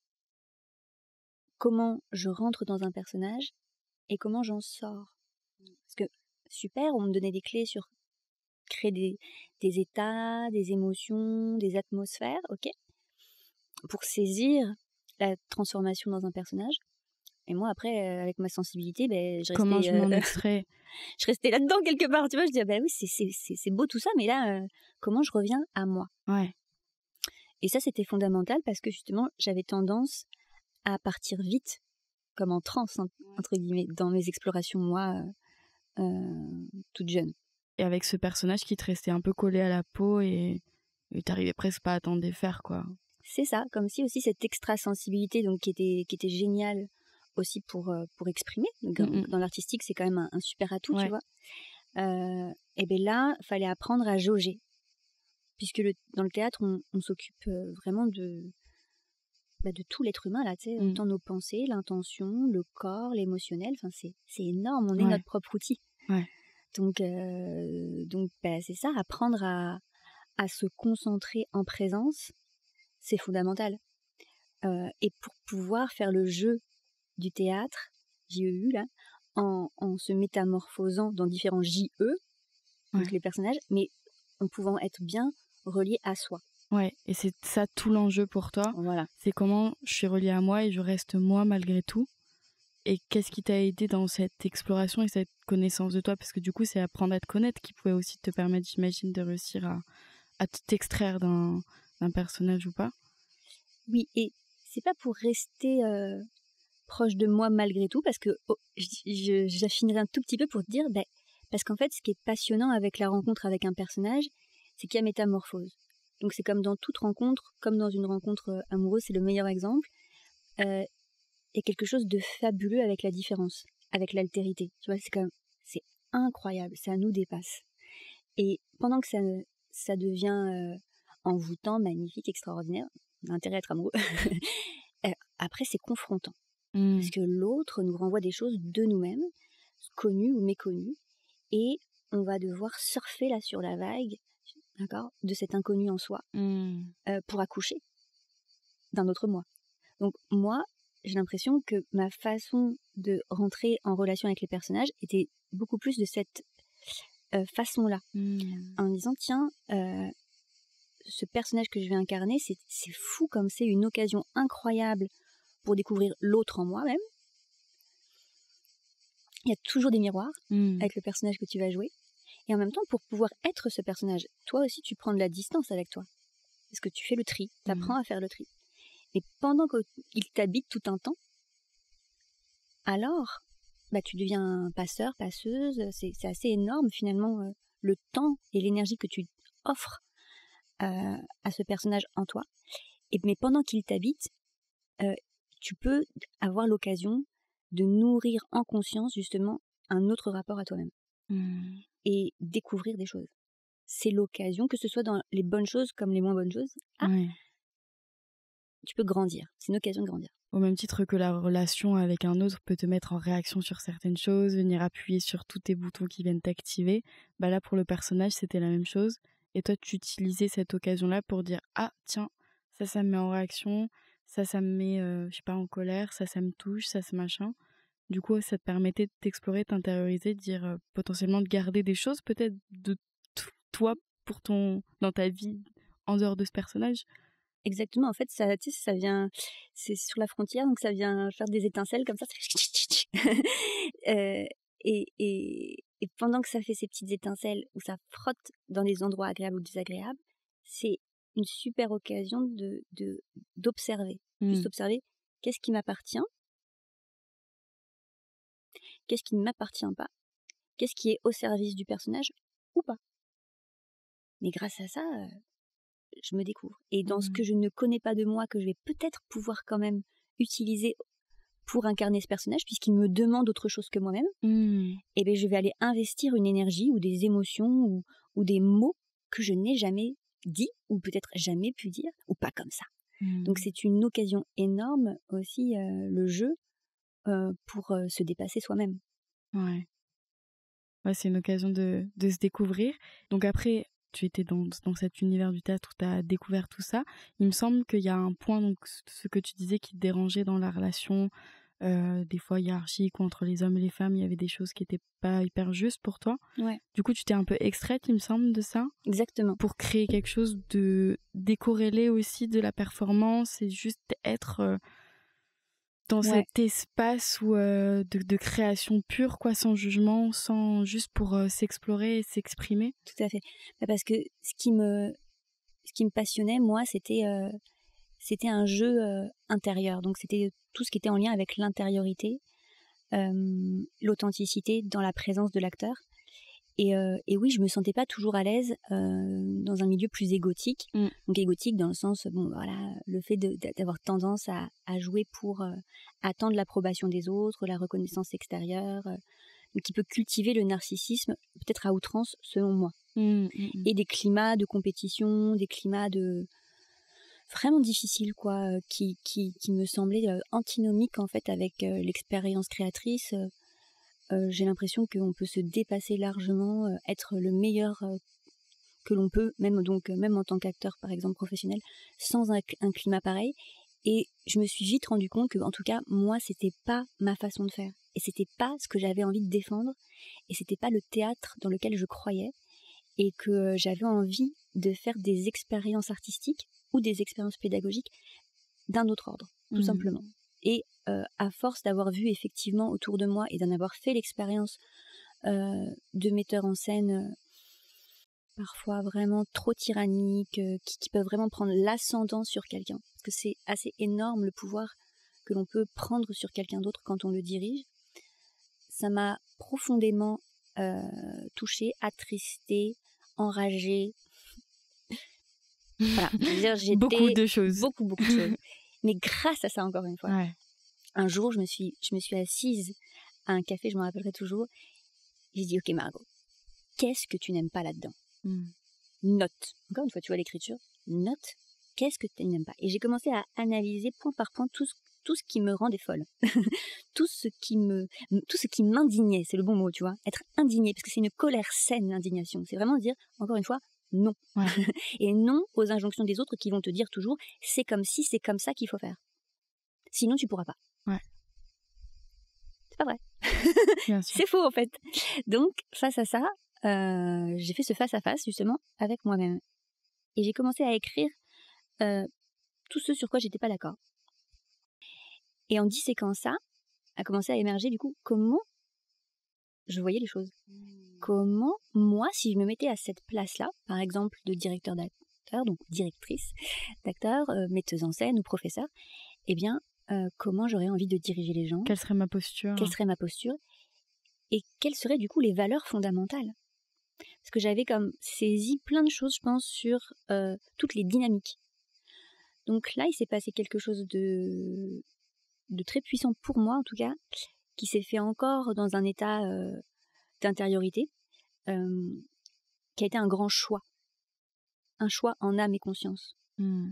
comment je rentre dans un personnage et comment j'en sors. Parce que, super, on me donnait des clés sur créer des, des états, des émotions, des atmosphères, ok, pour saisir la transformation dans un personnage. Et moi, après, euh, avec ma sensibilité, ben, je restais, Comment je m'en euh, extrais? je restais là-dedans quelque part, tu vois. Je dis, ah ben oui, c'est, c'est, c'est, c'est beau tout ça, mais là, euh, comment je reviens à moi? Ouais. Et ça, c'était fondamental parce que justement, j'avais tendance à partir vite, comme en transe, hein, entre guillemets, dans mes explorations, moi, euh, euh, toute jeune. Et avec ce personnage qui te restait un peu collé à la peau et, et t'arrivais presque pas à t'en défaire, quoi. C'est ça, comme si aussi cette extra-sensibilité, donc, qui était, qui était géniale aussi pour, euh, pour exprimer. Donc, Mmh. dans l'artistique, c'est quand même un, un super atout, Ouais. tu vois. Euh, et bien là, il fallait apprendre à jauger. Puisque le, dans le théâtre, on, on s'occupe euh, vraiment de, bah, de tout l'être humain, là, tu sais, Mmh. autant nos pensées, l'intention, le corps, l'émotionnel, enfin, c'est, c'est énorme, on est Ouais. notre propre outil. Ouais. Donc, euh, donc bah, c'est ça, apprendre à, à se concentrer en présence, c'est fondamental. Euh, et pour pouvoir faire le jeu du théâtre, J E U, là, en, en se métamorphosant dans différents J E, donc Ouais. les personnages, mais en pouvant être bien relié à soi. Ouais, et c'est ça tout l'enjeu pour toi. Voilà. C'est comment je suis reliée à moi et je reste moi malgré tout. Et qu'est-ce qui t'a aidé dans cette exploration et cette connaissance de toi? Parce que du coup, c'est apprendre à te connaître qui pouvait aussi te permettre, j'imagine, de réussir à, à t'extraire d'un, d'un personnage ou pas. Oui, et c'est pas pour rester euh, proche de moi malgré tout, parce que oh, je- je- j'affinerai un tout petit peu pour te dire, bah, parce qu'en fait, ce qui est passionnant avec la rencontre avec un personnage, c'est qu'il y a métamorphose. Donc c'est comme dans toute rencontre, comme dans une rencontre euh, amoureuse, c'est le meilleur exemple. Euh, il y a quelque chose de fabuleux avec la différence, avec l'altérité. Tu vois, c'est comme, c'est incroyable, ça nous dépasse. Et pendant que ça, ça devient euh, envoûtant, magnifique, extraordinaire, on a intérêt à être amoureux. euh, après, c'est confrontant. Mmh. Parce que l'autre nous renvoie des choses de nous-mêmes, connues ou méconnues, et on va devoir surfer là sur la vague, d'accord, de cet inconnu en soi, Mmh. euh, pour accoucher d'un autre moi. Donc moi, j'ai l'impression que ma façon de rentrer en relation avec les personnages était beaucoup plus de cette euh, façon-là, Mmh. en me disant tiens, euh, ce personnage que je vais incarner, c'est, c'est fou comme c'est une occasion incroyable pour découvrir l'autre en moi-même. Il y a toujours des miroirs Mmh. avec le personnage que tu vas jouer. Et en même temps, pour pouvoir être ce personnage, toi aussi, tu prends de la distance avec toi. Parce que tu fais le tri, tu apprends Mmh. à faire le tri. Et pendant qu'il t'habite tout un temps, alors, bah, tu deviens passeur, passeuse. C'est, c'est assez énorme, finalement, euh, le temps et l'énergie que tu offres euh, à ce personnage en toi. Et, mais pendant qu'il t'habite, euh, tu peux avoir l'occasion de nourrir en conscience, justement, un autre rapport à toi-même. Mmh. Et découvrir des choses. C'est l'occasion, que ce soit dans les bonnes choses comme les moins bonnes choses, ah, Ouais. tu peux grandir. C'est une occasion de grandir. Au même titre que la relation avec un autre peut te mettre en réaction sur certaines choses, venir appuyer sur tous tes boutons qui viennent t'activer, bah là pour le personnage c'était la même chose. Et toi tu utilisais cette occasion-là pour dire ah tiens ça ça me met en réaction, ça ça me met euh, je sais pas en colère, ça ça me touche, ça c'est machin. Du coup ça te permettait de t'explorer, t'intérioriser, de dire euh, potentiellement de garder des choses peut-être de t- toi pour ton dans ta vie en dehors de ce personnage. Exactement, en fait, ça, tu sais, ça vient, c'est sur la frontière, donc ça vient faire des étincelles comme ça. Euh, et, et, et pendant que ça fait ces petites étincelles, où ça frotte dans des endroits agréables ou désagréables, c'est une super occasion de, de, d'observer. Juste Mmh. observer qu'est-ce qui m'appartient, qu'est-ce qui ne m'appartient pas, qu'est-ce qui est au service du personnage ou pas. Mais grâce à ça, euh, je me découvre. Et dans ce Mmh. que je ne connais pas de moi, que je vais peut-être pouvoir quand même utiliser pour incarner ce personnage, puisqu'il me demande autre chose que moi-même, Mmh. et bien je vais aller investir une énergie ou des émotions ou, ou des mots que je n'ai jamais dit ou peut-être jamais pu dire, ou pas comme ça. Mmh. Donc c'est une occasion énorme aussi, euh, le jeu, euh, pour euh, se dépasser soi-même. Ouais. Ouais, c'est une occasion de, de se découvrir. Donc après, tu étais dans, dans cet univers du théâtre où tu as découvert tout ça. Il me semble qu'il y a un point, donc ce que tu disais qui te dérangeait dans la relation, euh, des fois hiérarchique ou entre les hommes et les femmes, il y avait des choses qui n'étaient pas hyper justes pour toi. Ouais, Du coup, tu t'es un peu extraite, il me semble, de ça, exactement. pour créer quelque chose de décorrélé aussi de la performance et juste être... euh, dans Ouais. cet espace où, euh, de, de création pure, quoi, sans jugement, sans juste pour euh, s'explorer et s'exprimer. Tout à fait. Bah, parce que ce qui me, ce qui me passionnait, moi, c'était, euh, c'était un jeu euh, intérieur. Donc c'était tout ce qui était en lien avec l'intériorité, euh, l'authenticité dans la présence de l'acteur. Et, euh, et oui, je me sentais pas toujours à l'aise euh, dans un milieu plus égotique. Mm. Donc égotique dans le sens, bon voilà, le fait de, d'avoir tendance à, à jouer pour euh, attendre l'approbation des autres, la reconnaissance extérieure, euh, donc qui peut cultiver le narcissisme peut-être à outrance selon moi. Mm, mm, mm. Et des climats de compétition, des climats de vraiment difficiles quoi, euh, qui, qui, qui me semblaient euh, antinomiques en fait avec euh, l'expérience créatrice. Euh, euh, j'ai l'impression qu'on peut se dépasser largement, euh, être le meilleur euh, que l'on peut, même donc euh, même en tant qu'acteur par exemple professionnel, sans un, un climat pareil. Et je me suis vite rendu compte que, en tout cas, moi, c'était pas ma façon de faire. et c'était pas ce que j'avais envie de défendre, et c'était pas le théâtre dans lequel je croyais, et que j'avais envie de faire des expériences artistiques ou des expériences pédagogiques d'un autre ordre, tout mmh. simplement. Et euh, à force d'avoir vu effectivement autour de moi et d'en avoir fait l'expérience euh, de metteurs en scène euh, parfois vraiment trop tyranniques, euh, qui, qui peuvent vraiment prendre l'ascendant sur quelqu'un, parce que c'est assez énorme le pouvoir que l'on peut prendre sur quelqu'un d'autre quand on le dirige. Ça m'a profondément euh, touchée, attristée, enragée. Voilà, c'est-à-dire, j'étais beaucoup de choses. Beaucoup, beaucoup de choses. Mais grâce à ça, encore une fois, ouais. un jour, je me suis, je me suis assise à un café, je m'en rappellerai toujours. J'ai dit, ok Margot, qu'est-ce que tu n'aimes pas là-dedans ? mm. Note. Encore une fois, tu vois l'écriture. Note. Qu'est-ce que tu n'aimes pas ? Et j'ai commencé à analyser point par point tout ce, tout ce qui me rendait folle. tout ce qui me, tout ce qui m'indignait. C'est le bon mot, tu vois. Être indigné, parce que c'est une colère saine, l'indignation. C'est vraiment dire, encore une fois, non. Ouais. Et non aux injonctions des autres qui vont te dire toujours, c'est comme si, c'est comme ça qu'il faut faire. Sinon, tu pourras pas. Ouais. C'est pas vrai. C'est faux, en fait. Donc, face à ça, euh, j'ai fait ce face-à-face, justement, avec moi-même. Et j'ai commencé à écrire euh, tout ce sur quoi j'étais pas d'accord. Et en disséquant ça, a commencé à émerger, du coup, comment je voyais les choses. Mmh. Comment, moi, si je me mettais à cette place-là, par exemple, de directeur d'acteur, donc directrice d'acteur, euh, metteuse en scène ou professeur, eh bien, euh, comment j'aurais envie de diriger les gens ? Quelle serait ma posture ? Quelle serait ma posture ? Et quelles seraient, du coup, les valeurs fondamentales ? Parce que j'avais comme saisi plein de choses, je pense, sur euh, toutes les dynamiques. Donc là, il s'est passé quelque chose de, de très puissant pour moi, en tout cas, qui s'est fait encore dans un état euh, d'intériorité, euh, qui a été un grand choix. Un choix en âme et conscience. Mmh.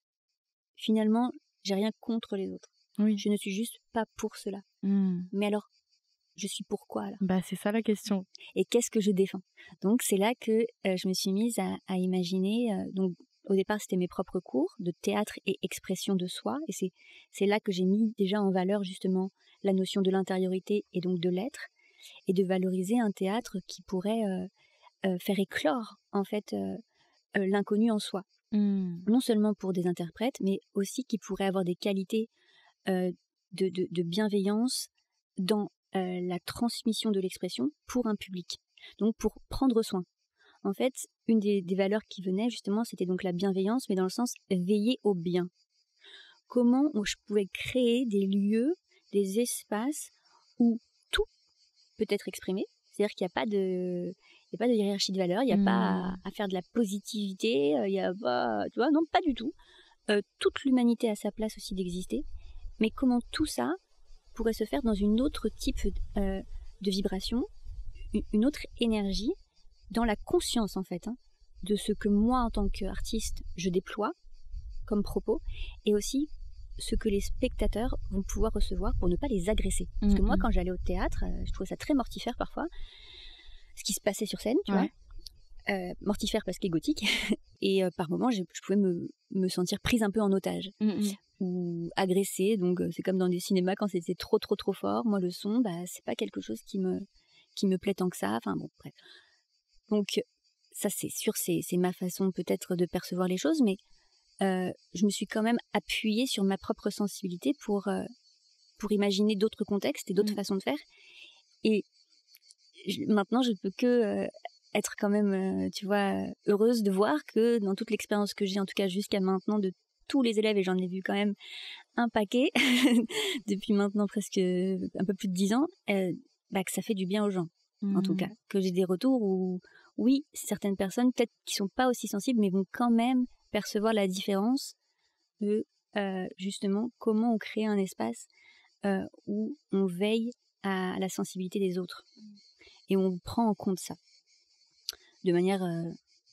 Finalement, j'ai rien contre les autres. Oui. Je ne suis juste pas pour cela. Mmh. Mais alors, je suis pourquoi là ? Bah, c'est ça la question. Et qu'est-ce que je défends ? Donc c'est là que euh, je me suis mise à, à imaginer. Euh, donc au départ, c'était mes propres cours de théâtre et expression de soi. Et c'est, c'est là que j'ai mis déjà en valeur justement la notion de l'intériorité et donc de l'être. Et de valoriser un théâtre qui pourrait euh, euh, faire éclore en fait euh, euh, l'inconnu en soi. Mmh. Non seulement pour des interprètes, mais aussi qui pourraient avoir des qualités euh, de, de, de bienveillance dans euh, la transmission de l'expression pour un public. Donc pour prendre soin. En fait, une des, des valeurs qui venait justement, c'était donc la bienveillance, mais dans le sens veiller au bien. Comment je pouvais créer des lieux, des espaces où tout peut être exprimé. C'est-à-dire qu'il n'y a pas de... Il n'y a pas de hiérarchie de valeurs, il n'y a mmh. pas à, à faire de la positivité, il n'y a pas... Tu vois, non, pas du tout. Euh, toute l'humanité a sa place aussi d'exister. Mais comment tout ça pourrait se faire dans une autre type euh, de vibration, une autre énergie, dans la conscience en fait, hein, de ce que moi en tant qu'artiste, je déploie comme propos, et aussi ce que les spectateurs vont pouvoir recevoir pour ne pas les agresser. Parce mmh. que moi, quand j'allais au théâtre, euh, je trouvais ça très mortifère parfois, ce qui se passait sur scène, tu ouais. vois. Euh, mortifère parce qu'égotique. Et euh, par moments, je, je pouvais me, me sentir prise un peu en otage. Mmh. Ou agressée. Donc, euh, c'est comme dans des cinémas quand c'était trop, trop, trop fort. Moi, le son, bah, c'est pas quelque chose qui me, qui me plaît tant que ça. Enfin, bon, bref. Donc, ça, c'est sûr, c'est, c'est ma façon peut-être de percevoir les choses, mais euh, je me suis quand même appuyée sur ma propre sensibilité pour, euh, pour imaginer d'autres contextes et d'autres mmh. façons de faire. Et je, maintenant, je peux que euh, être quand même, euh, tu vois, heureuse de voir que dans toute l'expérience que j'ai, en tout cas jusqu'à maintenant, de tous les élèves, et j'en ai vu quand même un paquet depuis maintenant presque un peu plus de dix ans, euh, bah, que ça fait du bien aux gens, mmh. en tout cas. Que j'ai des retours où, oui, certaines personnes, peut-être qui sont pas aussi sensibles, mais vont quand même percevoir la différence de, euh, justement, comment on crée un espace euh, où on veille à la sensibilité des autres. Et on prend en compte ça de manière, euh,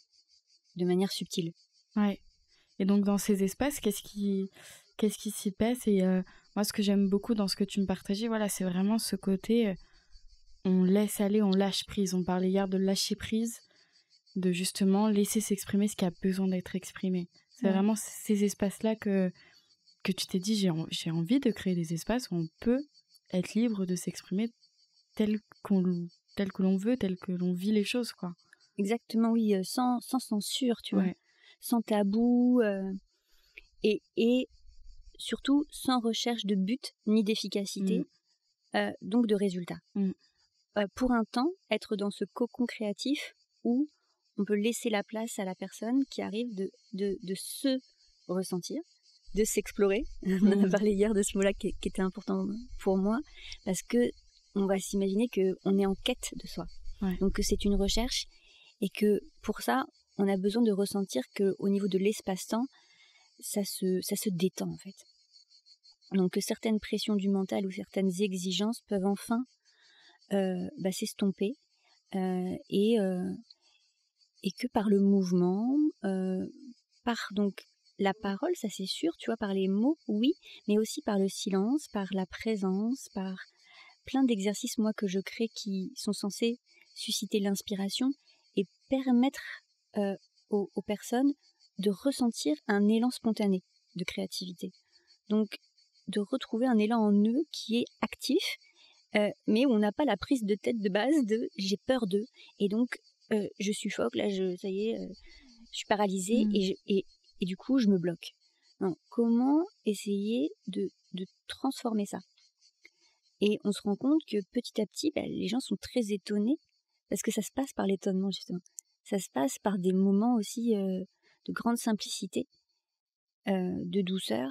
de manière subtile. Ouais. Et donc, dans ces espaces, qu'est-ce qui, qu'est-ce qui s'y passe ? Et euh, moi, ce que j'aime beaucoup dans ce que tu me partageais, voilà, c'est vraiment ce côté, euh, on laisse aller, on lâche prise. On parlait hier de lâcher prise, de justement laisser s'exprimer ce qui a besoin d'être exprimé. C'est ouais. vraiment ces espaces-là que, que tu t'es dit, j'ai, j'ai envie de créer des espaces où on peut être libre de s'exprimer tel qu'on tel que l'on veut, tel que l'on vit les choses, quoi. Exactement, oui, euh, sans, sans censure, tu vois, Ouais. sans tabou, euh, et, et surtout sans recherche de but ni d'efficacité, Mm. euh, donc de résultat. Mm. Euh, pour un temps, être dans ce cocon créatif où on peut laisser la place à la personne qui arrive de, de, de se ressentir, de s'explorer. On en a Mm. parlé hier de ce mot-là qui, qui était important pour moi, parce que on va s'imaginer qu'on est en quête de soi. Ouais. Donc que c'est une recherche et que pour ça, on a besoin de ressentir qu'au niveau de l'espace-temps, ça se, ça se détend en fait. Donc que certaines pressions du mental ou certaines exigences peuvent enfin euh, bah, s'estomper euh, et, euh, et que par le mouvement, euh, par donc la parole, ça c'est sûr, tu vois, par les mots, oui, mais aussi par le silence, par la présence, par plein d'exercices, moi, que je crée qui sont censés susciter l'inspiration et permettre euh, aux, aux personnes de ressentir un élan spontané de créativité. Donc, de retrouver un élan en eux qui est actif, euh, mais où on n'a pas la prise de tête de base de « j'ai peur d'eux » et donc euh, je suffoque, là, je, ça y est, euh, je suis paralysée Mm. et, je, et, et du coup, je me bloque. Non, comment essayer de, de transformer ça ? Et on se rend compte que petit à petit, bah, les gens sont très étonnés parce que ça se passe par l'étonnement, justement. Ça se passe par des moments aussi euh, de grande simplicité, euh, de douceur,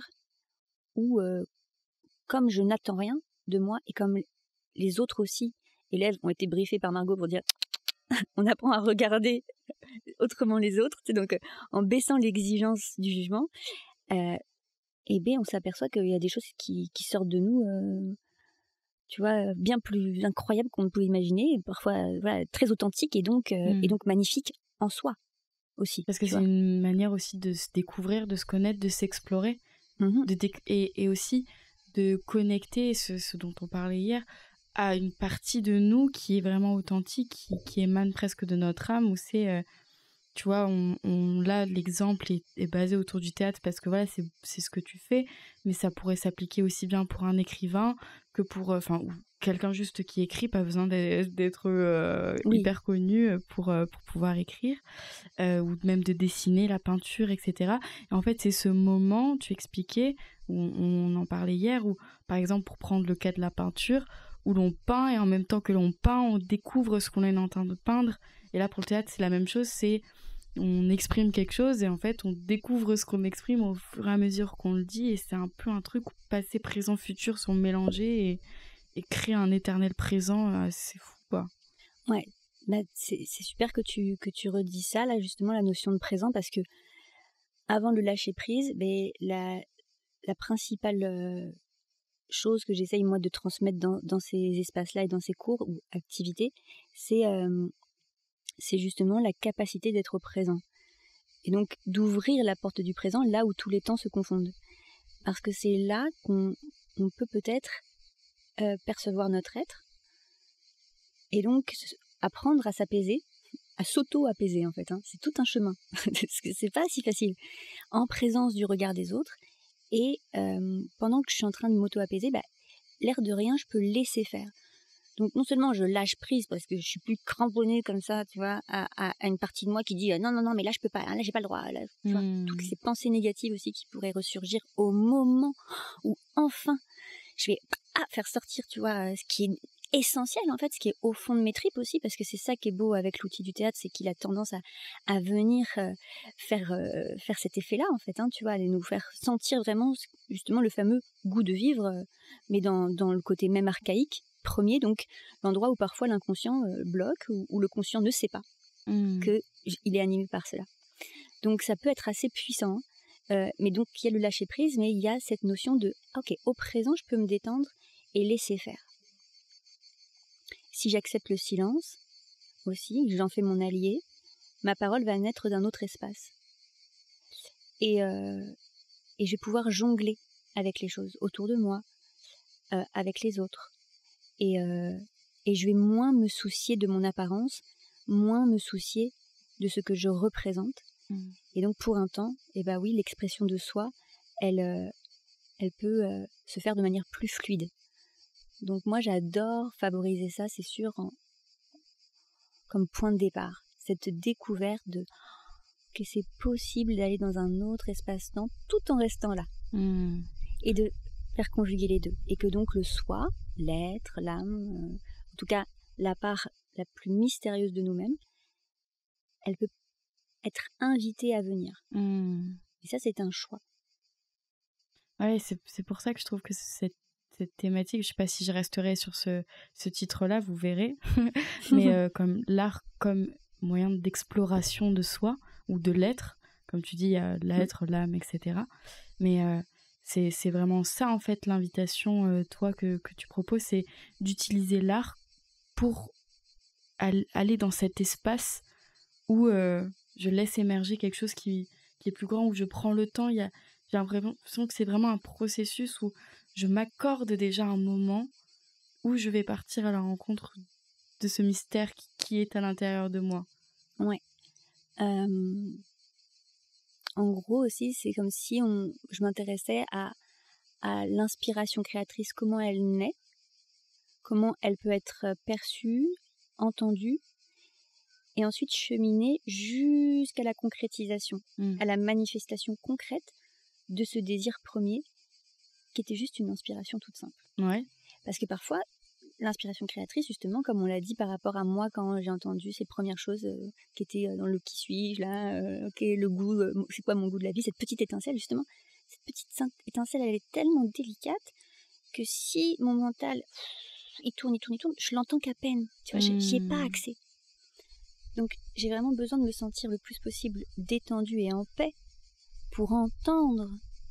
où, euh, comme je n'attends rien de moi et comme les autres aussi, élèves, ont été briefés par Margot pour dire on apprend à regarder autrement les autres, donc euh, en baissant l'exigence du jugement, euh, et bien on s'aperçoit qu'il y a des choses qui, qui sortent de nous, euh, tu vois, bien plus incroyables qu'on ne pouvait imaginer, parfois euh, voilà, très authentiques et donc, euh, Mm. et donc magnifiques en soi aussi. Parce que tu c'est vois. une manière aussi de se découvrir, de se connaître, de s'explorer, Mm-hmm. de déc- et, et aussi de connecter ce, ce dont on parlait hier à une partie de nous qui est vraiment authentique, qui, qui émane presque de notre âme, où c'est, euh, tu vois, on, on, là, l'exemple est, est basé autour du théâtre parce que voilà, c'est, c'est ce que tu fais, mais ça pourrait s'appliquer aussi bien pour un écrivain que pour, enfin, euh, quelqu'un juste qui écrit, pas besoin d'être, d'être euh, Oui. hyper connu pour, euh, pour pouvoir écrire. Euh, ou même de dessiner, la peinture, et cetera. Et en fait, c'est ce moment, tu expliquais, où on, on en parlait hier, où par exemple, pour prendre le cas de la peinture, où l'on peint et en même temps que l'on peint, on découvre ce qu'on est en train de peindre. Et là, pour le théâtre, c'est la même chose, c'est on exprime quelque chose et en fait, on découvre ce qu'on exprime au fur et à mesure qu'on le dit. Et c'est un peu un truc où passé, présent, futur sont mélangés et, et créent un éternel présent. C'est fou, quoi. Ouais. Bah, c'est, c'est super que tu, que tu redis ça, là, justement, la notion de présent, parce que avant le lâcher prise, ben, la, la principale euh, chose que j'essaye, moi, de transmettre dans, dans ces espaces-là et dans ces cours ou activités, c'est, euh, c'est justement la capacité d'être présent. Et donc, d'ouvrir la porte du présent là où tous les temps se confondent. Parce que c'est là qu'on on peut peut-être euh, percevoir notre être et donc apprendre à s'apaiser, à s'auto-apaiser en fait. Hein. C'est tout un chemin, parce que c'est pas si facile. En présence du regard des autres et euh, pendant que je suis en train de m'auto-apaiser, bah, l'air de rien, je peux laisser faire. Donc non seulement je lâche prise parce que je suis plus cramponnée comme ça, tu vois, à, à, à une partie de moi qui dit euh, non non non mais là je peux pas, hein, là j'ai pas le droit, là, tu mmh. vois, toutes ces pensées négatives aussi qui pourraient ressurgir au moment où enfin je vais ah, faire sortir, tu vois, ce qui est essentiel en fait, ce qui est au fond de mes tripes aussi, parce que c'est ça qui est beau avec l'outil du théâtre, c'est qu'il a tendance à, à venir euh, faire euh, faire cet effet-là en fait, hein, tu vois, aller nous faire sentir vraiment justement le fameux goût de vivre, euh, mais dans dans le côté même archaïque. Premier, donc l'endroit où parfois l'inconscient euh, bloque, ou, où le conscient ne sait pas Mmh. qu'il est animé par cela. Donc ça peut être assez puissant, euh, mais donc il y a le lâcher prise, mais il y a cette notion de ok, au présent je peux me détendre et laisser faire. Si j'accepte le silence aussi, j'en fais mon allié, ma parole va naître d'un autre espace. Et, euh, et je vais pouvoir jongler avec les choses autour de moi, euh, avec les autres. Et, euh, et je vais moins me soucier de mon apparence, moins me soucier de ce que je représente. Mmh. Et donc pour un temps, eh ben oui, l'expression de soi, elle, euh, elle peut euh, se faire de manière plus fluide. Donc moi, j'adore favoriser ça, c'est sûr, en, comme point de départ. Cette découverte de que c'est possible d'aller dans un autre espace-temps tout en restant là. Mmh. Et de faire conjuguer les deux. Et que donc le soi, l'être, l'âme, euh, en tout cas la part la plus mystérieuse de nous-mêmes, elle peut être invitée à venir. Mmh. Et ça, c'est un choix. Ouais, c'est, c'est pour ça que je trouve que cette, cette thématique, je sais pas si je resterai sur ce, ce titre-là, vous verrez, mais euh, comme l'art comme moyen d'exploration de soi ou de l'être, comme tu dis, il y a l'être, l'âme, et cetera. Mais euh, c'est, c'est vraiment ça, en fait, l'invitation, euh, toi, que, que tu proposes, c'est d'utiliser l'art pour al- aller dans cet espace où euh, je laisse émerger quelque chose qui, qui est plus grand, où je prends le temps. Il y a, j'ai l'impression que c'est vraiment un processus où je m'accorde déjà un moment où je vais partir à la rencontre de ce mystère qui, qui est à l'intérieur de moi. Ouais. Euh, en gros aussi, c'est comme si on, je m'intéressais à, à l'inspiration créatrice, comment elle naît, comment elle peut être perçue, entendue, et ensuite cheminer jusqu'à la concrétisation, Mmh. à la manifestation concrète de ce désir premier, qui était juste une inspiration toute simple. Ouais. Parce que parfois, l'inspiration créatrice, justement, comme on l'a dit par rapport à moi quand j'ai entendu ces premières choses euh, qui étaient euh, dans le qui suis-je, là, euh, ok, le goût, euh, c'est quoi mon goût de la vie, cette petite étincelle, justement, cette petite étincelle, elle est tellement délicate que si mon mental, pff, il tourne, il tourne, il tourne, je l'entends qu'à peine, tu vois, mmh. j'y ai pas accès. Donc, j'ai vraiment besoin de me sentir le plus possible détendue et en paix pour entendre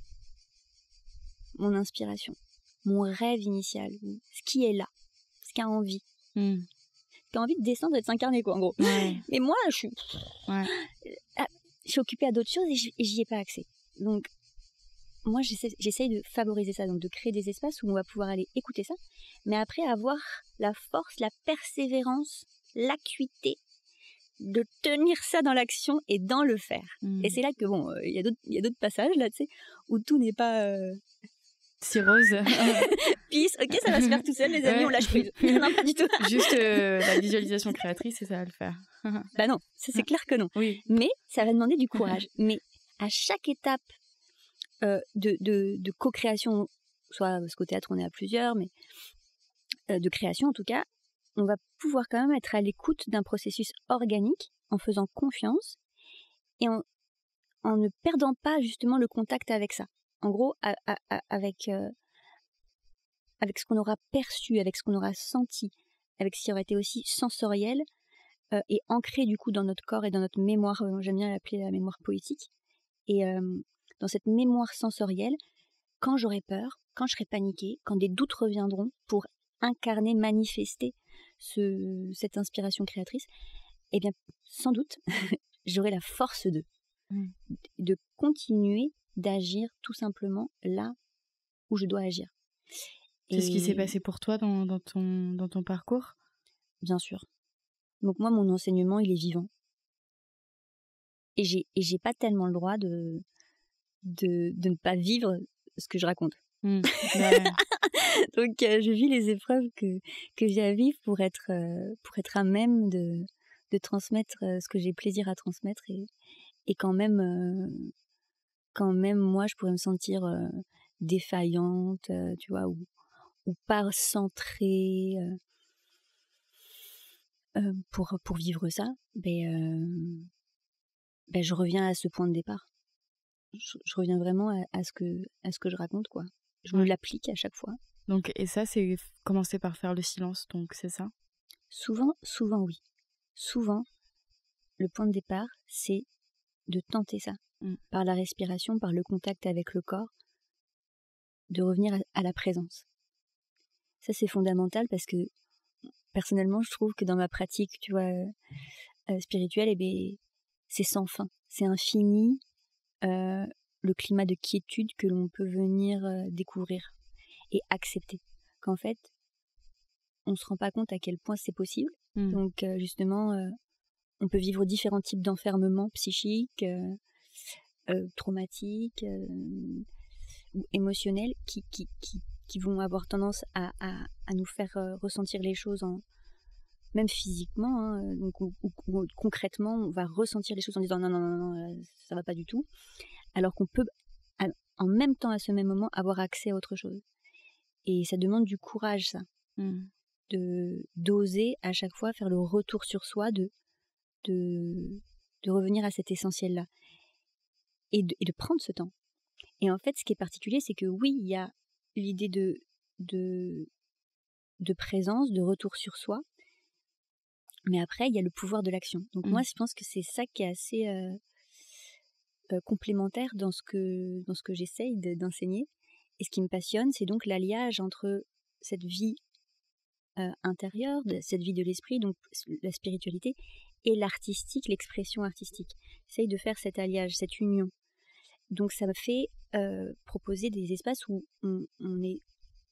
mon inspiration, mon rêve initial, ce qui est là, ce qui a envie. Mmh. Qui a envie de descendre et de s'incarner, quoi, en gros. Ouais. Mais moi, je suis... Ouais. Je suis occupée à d'autres choses et j'y ai pas accès. Donc, moi, j'essaie, j'essaie de favoriser ça, donc de créer des espaces où on va pouvoir aller écouter ça, mais après avoir la force, la persévérance, l'acuité de tenir ça dans l'action et dans le faire. Mmh. Et c'est là que, bon, il euh, y a d'autres, il y a d'autres passages, là, tu sais, où tout n'est pas... Euh... Si rose. Peace, ok, ça va se faire tout seul, les amis, ouais. On lâche prise. Non, pas du tout. Juste euh, la visualisation créatrice et ça va le faire. Bah non, ça c'est clair que non. Oui. Mais ça va demander du courage. Mais à chaque étape euh, de, de, de co-création, soit parce qu'au théâtre on est à plusieurs, mais euh, de création en tout cas, on va pouvoir quand même être à l'écoute d'un processus organique en faisant confiance et en, en ne perdant pas justement le contact avec ça. En gros, à, à, à, avec, euh, avec ce qu'on aura perçu, avec ce qu'on aura senti, avec ce qui aurait été aussi sensoriel euh, et ancré du coup dans notre corps et dans notre mémoire, euh, j'aime bien l'appeler la mémoire poétique, et euh, dans cette mémoire sensorielle, quand j'aurai peur, quand je serai paniquée, quand des doutes reviendront pour incarner, manifester ce, cette inspiration créatrice, eh bien, sans doute, j'aurai la force de, mmh. de continuer d'agir tout simplement là où je dois agir. C'est Et... ce qui s'est passé pour toi dans, dans, ton, dans ton parcours ? Bien sûr. Donc moi, mon enseignement, il est vivant. Et j'ai, et j'ai pas tellement le droit de, de, de ne pas vivre ce que je raconte. Mmh. Ouais. Donc euh, je vis les épreuves que, que j'ai à vivre pour être, euh, pour être à même de, de transmettre euh, ce que j'ai plaisir à transmettre et, et quand même, euh, quand même moi je pourrais me sentir euh, défaillante, euh, tu vois, ou, ou pas centrée euh, euh, pour, pour vivre ça, ben, euh, ben je reviens à ce point de départ. Je, je reviens vraiment à, à, ce que, à ce que je raconte, quoi. Je ouais. me l'applique à chaque fois. Donc, et ça, c'est commencer par faire le silence, donc c'est ça ? Souvent, souvent oui. Souvent, le point de départ, c'est de tenter ça. Mmh. Par la respiration, par le contact avec le corps, de revenir à, à la présence. Ça, c'est fondamental parce que, personnellement, je trouve que dans ma pratique, tu vois, euh, spirituelle, eh bien, c'est sans fin. C'est infini, euh, le climat de quiétude que l'on peut venir euh, découvrir et accepter. Qu'en fait, on ne se rend pas compte à quel point c'est possible. Mmh. Donc, euh, justement, euh, on peut vivre différents types d'enfermements psychiques, euh, euh, traumatiques euh, ou émotionnels qui, qui, qui, qui vont avoir tendance à, à, à nous faire euh, ressentir les choses en même physiquement, hein, donc, ou, ou, ou concrètement, on va ressentir les choses en disant non, non, non, non, non ça va pas du tout, alors qu'on peut, à, en même temps, à ce même moment, avoir accès à autre chose. Et ça demande du courage, ça, mmh. de d'oser à chaque fois faire le retour sur soi, de, de, de revenir à cet essentiel-là, et de, et de prendre ce temps. Et en fait, ce qui est particulier, c'est que oui, il y a l'idée de, de, de présence, de retour sur soi, mais après, il y a le pouvoir de l'action. Donc mmh. moi, je pense que c'est ça qui est assez euh, euh, complémentaire dans ce que, dans ce que j'essaye de, d'enseigner. Et ce qui me passionne, c'est donc l'alliage entre cette vie euh, intérieure, de, cette vie de l'esprit, donc la spiritualité, et l'artistique, l'expression artistique. J'essaye de faire cet alliage, cette union. Donc ça me fait euh, proposer des espaces où on, on est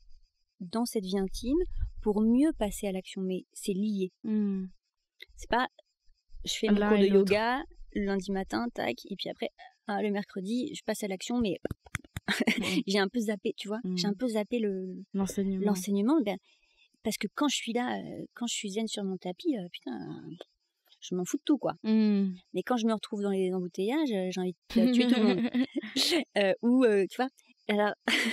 dans cette vie intime pour mieux passer à l'action, mais c'est lié. Mmh. C'est pas, je fais mon cours de yoga le lundi matin, tac, et puis après, ah, le mercredi, je passe à l'action, mais mmh. j'ai un peu zappé, tu vois, mmh. j'ai un peu zappé le, l'enseignement. l'enseignement ben, parce que quand je suis là, euh, quand je suis zen sur mon tapis, euh, putain, euh, je m'en fous de tout, quoi. Mmh. Mais quand je me retrouve dans les embouteillages, euh, j'ai envie de tuer tout le monde. euh, ou, euh, tu vois, alors,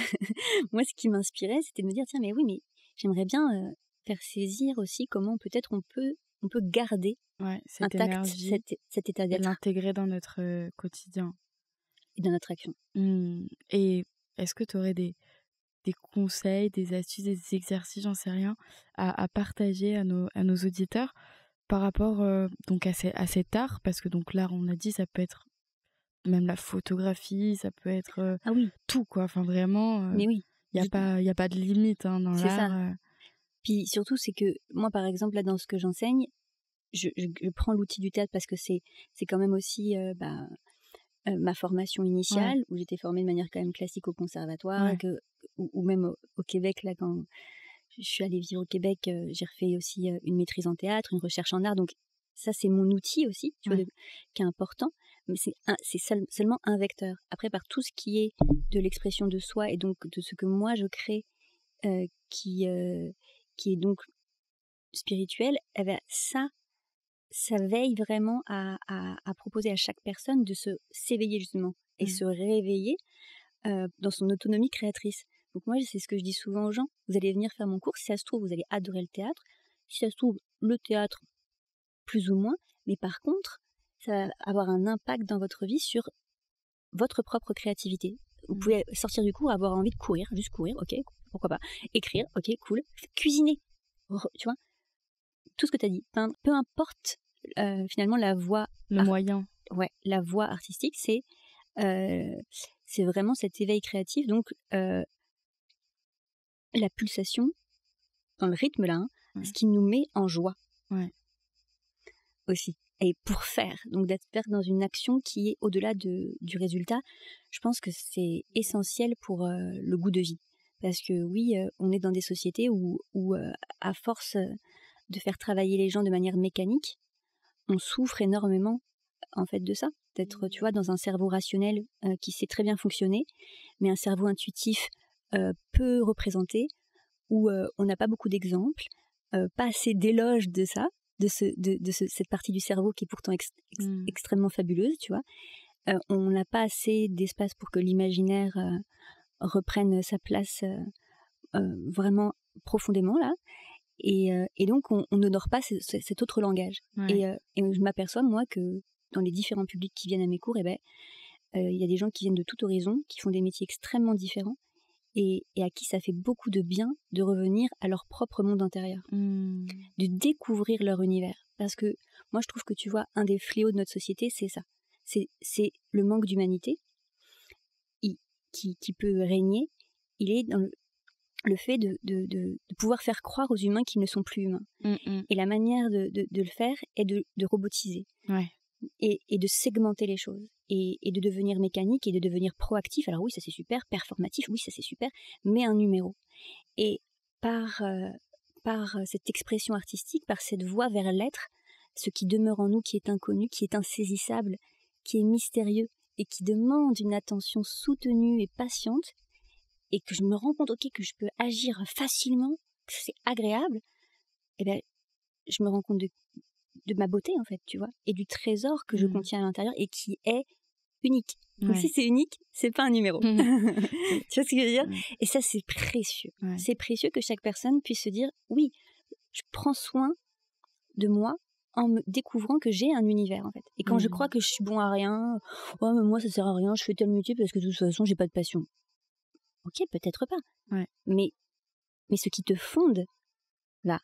moi, ce qui m'inspirait, c'était de me dire, tiens, mais oui, mais j'aimerais bien euh, faire saisir aussi comment peut-être on peut on peut garder ouais, cette intact énergie, cet, cet état d'être. Et l'intégrer dans notre euh, quotidien. Et dans notre action. Mmh. Et est-ce que tu aurais des, des conseils, des astuces, des exercices, j'en sais rien, à, à partager à nos, à nos auditeurs par rapport euh, donc à, ces, à cet art? Parce que donc l'art, on l'a dit, ça peut être même la photographie, ça peut être euh, ah oui. tout, quoi. Enfin, vraiment, euh, mais oui. il n'y a, Je... pas, y a pas de limite hein, dans c'est l'art. Ça. Euh... Puis surtout, c'est que moi, par exemple, là, dans ce que j'enseigne, je, je, je prends l'outil du théâtre parce que c'est, c'est quand même aussi euh, bah, euh, ma formation initiale, ouais. où j'étais formée de manière quand même classique au conservatoire, ouais. que, ou, ou même au, au Québec, là, quand je suis allée vivre au Québec, euh, j'ai refait aussi euh, une maîtrise en théâtre, une recherche en art, donc ça, c'est mon outil aussi, tu ouais. vois, de, qui est important, mais c'est, un, c'est seul, seulement un vecteur. Après, par tout ce qui est de l'expression de soi et donc de ce que moi je crée, euh, qui, euh, qui est donc spirituel, eh ben, ça, ça veille vraiment à, à, à proposer à chaque personne de se s'éveiller justement et mmh. se réveiller euh, dans son autonomie créatrice. Donc moi, c'est ce que je dis souvent aux gens. Vous allez venir faire mon cours, si ça se trouve, vous allez adorer le théâtre. Si ça se trouve, le théâtre, plus ou moins. Mais par contre, ça va avoir un impact dans votre vie sur votre propre créativité. Vous mmh. pouvez sortir du cours, avoir envie de courir, juste courir, ok, pourquoi pas. Écrire, ok, cool. Cuisiner, tu vois. Tout ce que tu as dit, peindre, peu importe euh, finalement la voie... Le art- moyen. Ouais, la voie artistique, c'est, euh, c'est vraiment cet éveil créatif. Donc, euh, la pulsation, dans le rythme là, hein, ouais. ce qui nous met en joie. Ouais. Aussi. Et pour faire, donc d'être dans une action qui est au-delà de, du résultat, je pense que c'est essentiel pour euh, le goût de vie. Parce que oui, euh, on est dans des sociétés où, où euh, à force de faire travailler les gens de manière mécanique, on souffre énormément en fait de ça, d'être tu vois dans un cerveau rationnel euh, qui sait très bien fonctionner, mais un cerveau intuitif euh, peu représenté, où euh, on n'a pas beaucoup d'exemples, euh, pas assez d'éloges de ça, de, ce, de, de ce, cette partie du cerveau qui est pourtant ex, ex, mmh. extrêmement fabuleuse, tu vois. Euh, on n'a pas assez d'espace pour que l'imaginaire euh, reprenne sa place euh, euh, vraiment profondément là. Et, euh, et donc, on, on n'honore pas ce, ce, cet autre langage. Ouais. Et, euh, et je m'aperçois, moi, que dans les différents publics qui viennent à mes cours, eh ben, euh, y a des gens qui viennent de tout horizon, qui font des métiers extrêmement différents, et, et à qui ça fait beaucoup de bien de revenir à leur propre monde intérieur, mmh. de découvrir leur univers. Parce que moi, je trouve que, tu vois, un des fléaux de notre société, c'est ça. C'est, c'est le manque d'humanité il, qui, qui peut régner. Il est dans le... le fait de, de, de, de pouvoir faire croire aux humains qu'ils ne sont plus humains. Mmh. Et la manière de, de, de le faire est de, de robotiser. Ouais. Et, et de segmenter les choses. Et, et de devenir mécanique et de devenir proactif. Alors oui, ça c'est super. Performatif, oui, ça c'est super. Mais un numéro. Et par, euh, par cette expression artistique, par cette voie vers l'être, ce qui demeure en nous, qui est inconnu, qui est insaisissable, qui est mystérieux et qui demande une attention soutenue et patiente, et que je me rends compte, ok, que je peux agir facilement, que c'est agréable, et ben je me rends compte de, de ma beauté en fait, tu vois, et du trésor que mmh. je contiens à l'intérieur et qui est unique. Donc ouais. si c'est unique, c'est pas un numéro. Tu vois ce que je veux dire? Ouais. Et ça, c'est précieux. Ouais. C'est précieux que chaque personne puisse se dire, oui, je prends soin de moi en me découvrant que j'ai un univers en fait. Et quand mmh. je crois que je suis bon à rien, oh mais moi ça sert à rien, je fais tel métier parce que de toute façon j'ai pas de passion. Ok, peut-être pas. Ouais. Mais mais ce qui te fonde là,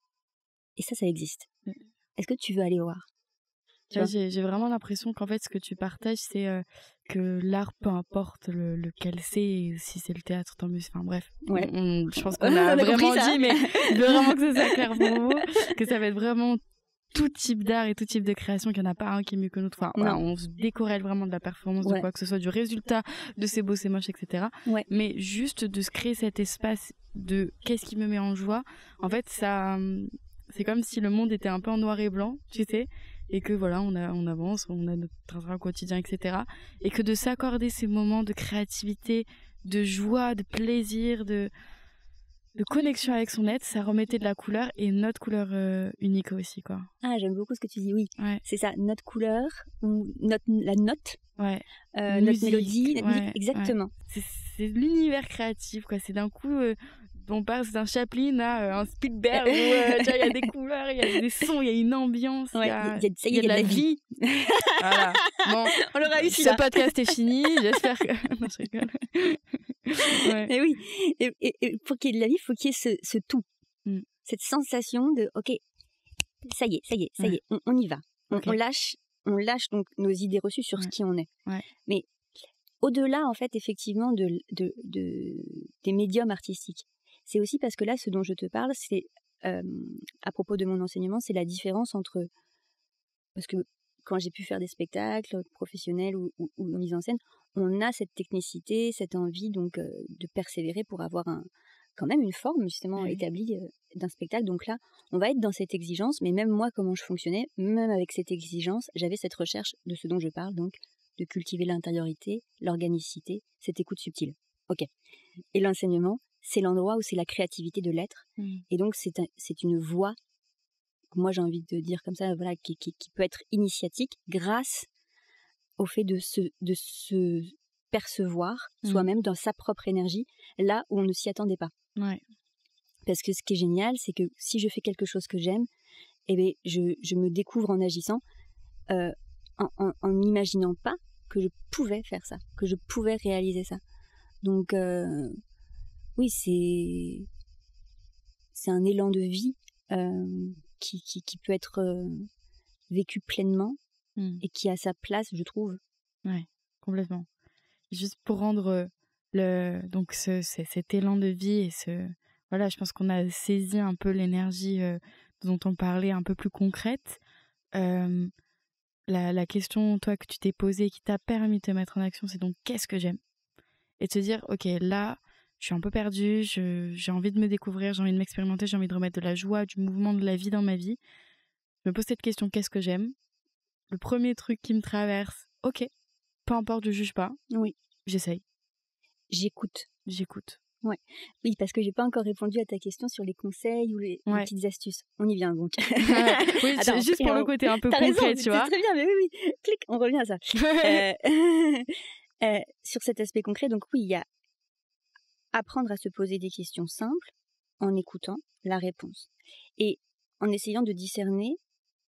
et ça, ça existe. Mmh. Est-ce que tu veux aller voir? Ouais, j'ai, j'ai vraiment l'impression qu'en fait ce que tu partages c'est euh, que l'art, peu importe le, lequel c'est, si c'est le théâtre tant mieux, enfin bref, ouais. on, on, je pense qu'on a, a vraiment dit, mais je veux vraiment que ça soit clair pour vous, que ça va être vraiment tout type d'art et tout type de création, qu'il n'y en a pas un qui est mieux que l'autre, enfin voilà, on se décorrèle vraiment de la performance, ouais. de quoi que ce soit, du résultat, de c'est beau, c'est moche, et cetera. Ouais. Mais juste de se créer cet espace de qu'est-ce qui me met en joie, en fait ça, c'est comme si le monde était un peu en noir et blanc, tu sais, et que voilà, on, a, on avance, on a notre travail quotidien, et cetera. Et que de s'accorder ces moments de créativité, de joie, de plaisir, de, de connexion avec son être, ça remettait de la couleur et notre couleur euh, unique aussi, quoi. Ah, j'aime beaucoup ce que tu dis, oui. Ouais. C'est ça, notre couleur, ou notre, la note, ouais. euh, notre mélodie, notre ouais, musique, exactement. Ouais. C'est, c'est l'univers créatif, quoi. C'est d'un coup... Euh, on passe d'un Chaplin à euh, un Spielberg où euh, il y a des couleurs, il y a des sons, il y a une ambiance, il ouais, y, a, y, a, y, y a de la vie. Voilà. Bon, on l'aura eu. Ce podcast est fini, j'espère que... Non, je rigole. Ouais. Mais oui, et, et, et pour qu'il y ait de la vie, il faut qu'il y ait ce, ce tout. Mm. Cette sensation de, ok, ça y est, ça y est, ça ouais. y est, on, on y va. On, okay. on, lâche, on lâche donc nos idées reçues sur ouais. ce qui on est. Ouais. Mais au-delà, en fait, effectivement, de, de, de, des médiums artistiques, c'est aussi parce que là, ce dont je te parle, c'est, euh, à propos de mon enseignement, c'est la différence entre... Parce que quand j'ai pu faire des spectacles professionnels ou, ou, ou mise en scène, on a cette technicité, cette envie donc euh, de persévérer pour avoir un, quand même une forme justement oui. établie euh, d'un spectacle. Donc là, on va être dans cette exigence, mais même moi, comment je fonctionnais, même avec cette exigence, j'avais cette recherche de ce dont je parle, donc de cultiver l'intériorité, l'organicité, cette écoute subtile. Ok. Et l'enseignement, c'est l'endroit où c'est la créativité de l'être. Mmh. Et donc, c'est, un, c'est une voie, moi j'ai envie de dire comme ça, voilà, qui, qui, qui peut être initiatique grâce au fait de se, de se percevoir mmh. soi-même dans sa propre énergie, là où on ne s'y attendait pas. Ouais. Parce que ce qui est génial, c'est que si je fais quelque chose que j'aime, eh bien, je, je me découvre en agissant, euh, en n'imaginant pas que je pouvais faire ça, que je pouvais réaliser ça. Donc... Euh, oui, c'est c'est un élan de vie euh, qui, qui, qui peut être euh, vécu pleinement mmh. et qui a sa place, je trouve. Ouais, complètement. Juste pour rendre le donc ce, ce, cet élan de vie et ce voilà, je pense qu'on a saisi un peu l'énergie euh, dont on parlait un peu plus concrète. Euh, la, la question, toi, que tu t'es posée, qui t'a permis de te mettre en action, c'est donc qu'est-ce que j'aime ? Et de se dire, ok, là. Je suis un peu perdue, je, j'ai envie de me découvrir, j'ai envie de m'expérimenter, j'ai envie de remettre de la joie, du mouvement, de la vie dans ma vie. Je me pose cette question, qu'est-ce que j'aime ? Le premier truc qui me traverse, ok, peu importe, je juge pas. Oui. J'essaye. J'écoute. J'écoute. Ouais. Oui, parce que j'ai pas encore répondu à ta question sur les conseils ou les, ouais. les petites astuces. On y vient donc. Ouais. Oui, Attends, juste pour on... le côté un peu T'as concret, raison, tu vois. C'est très bien, mais oui, oui. Clic, on revient à ça. euh... euh, sur cet aspect concret, donc oui, il y a apprendre à se poser des questions simples en écoutant la réponse et en essayant de discerner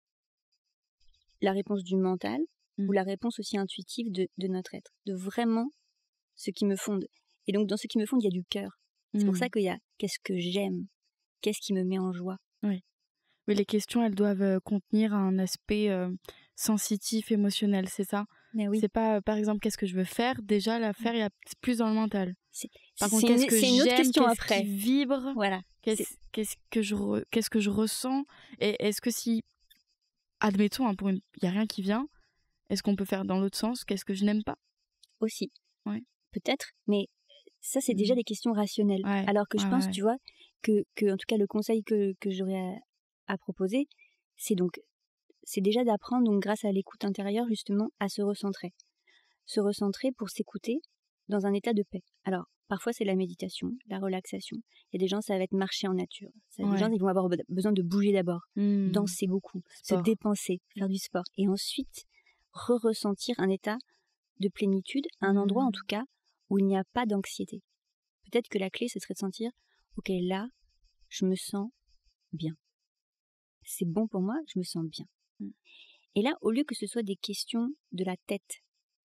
la réponse du mental mmh. ou la réponse aussi intuitive de, de notre être, de vraiment ce qui me fonde. Et donc dans ce qui me fonde, il y a du cœur. C'est mmh. pour ça qu'il y a qu'est-ce que j'aime, qu'est-ce qui me met en joie. Oui, mais les questions, elles doivent euh, contenir un aspect euh, sensitif, émotionnel, c'est ça ? Mais oui. C'est pas, euh, par exemple, qu'est-ce que je veux faire ? Déjà, la faire, il y a plus dans le mental. C'est, par contre, qu'est-ce une, que c'est une autre j'aime, question qu'est-ce après. Qui vibre ? Voilà. Qu'est-ce, qu'est-ce que je, re, qu'est-ce que je ressens ? Et est-ce que si, admettons, hein, pour une, il y a rien qui vient, est-ce qu'on peut faire dans l'autre sens ? Qu'est-ce que je n'aime pas ? Aussi. Ouais. Peut-être, mais ça, c'est mmh. déjà des questions rationnelles. Ouais. Alors que je ouais, pense, ouais. tu vois, que, que, en tout cas, le conseil que, que j'aurais à, à proposer, c'est donc, c'est déjà d'apprendre, donc, grâce à l'écoute intérieure, justement, à se recentrer. Se recentrer pour s'écouter dans un état de paix. Alors, parfois, c'est la méditation, la relaxation. Il y a des gens, ça va être marcher en nature. Ça, ouais. Des gens, ils vont avoir besoin de bouger d'abord, mmh. danser beaucoup, sport. Se dépenser, faire du sport. Et ensuite, re-ressentir un état de plénitude, un mmh. endroit en tout cas où il n'y a pas d'anxiété. Peut-être que la clé, ce serait de sentir, ok, là, je me sens bien. C'est bon pour moi, je me sens bien. Mmh. Et là, au lieu que ce soit des questions de la tête,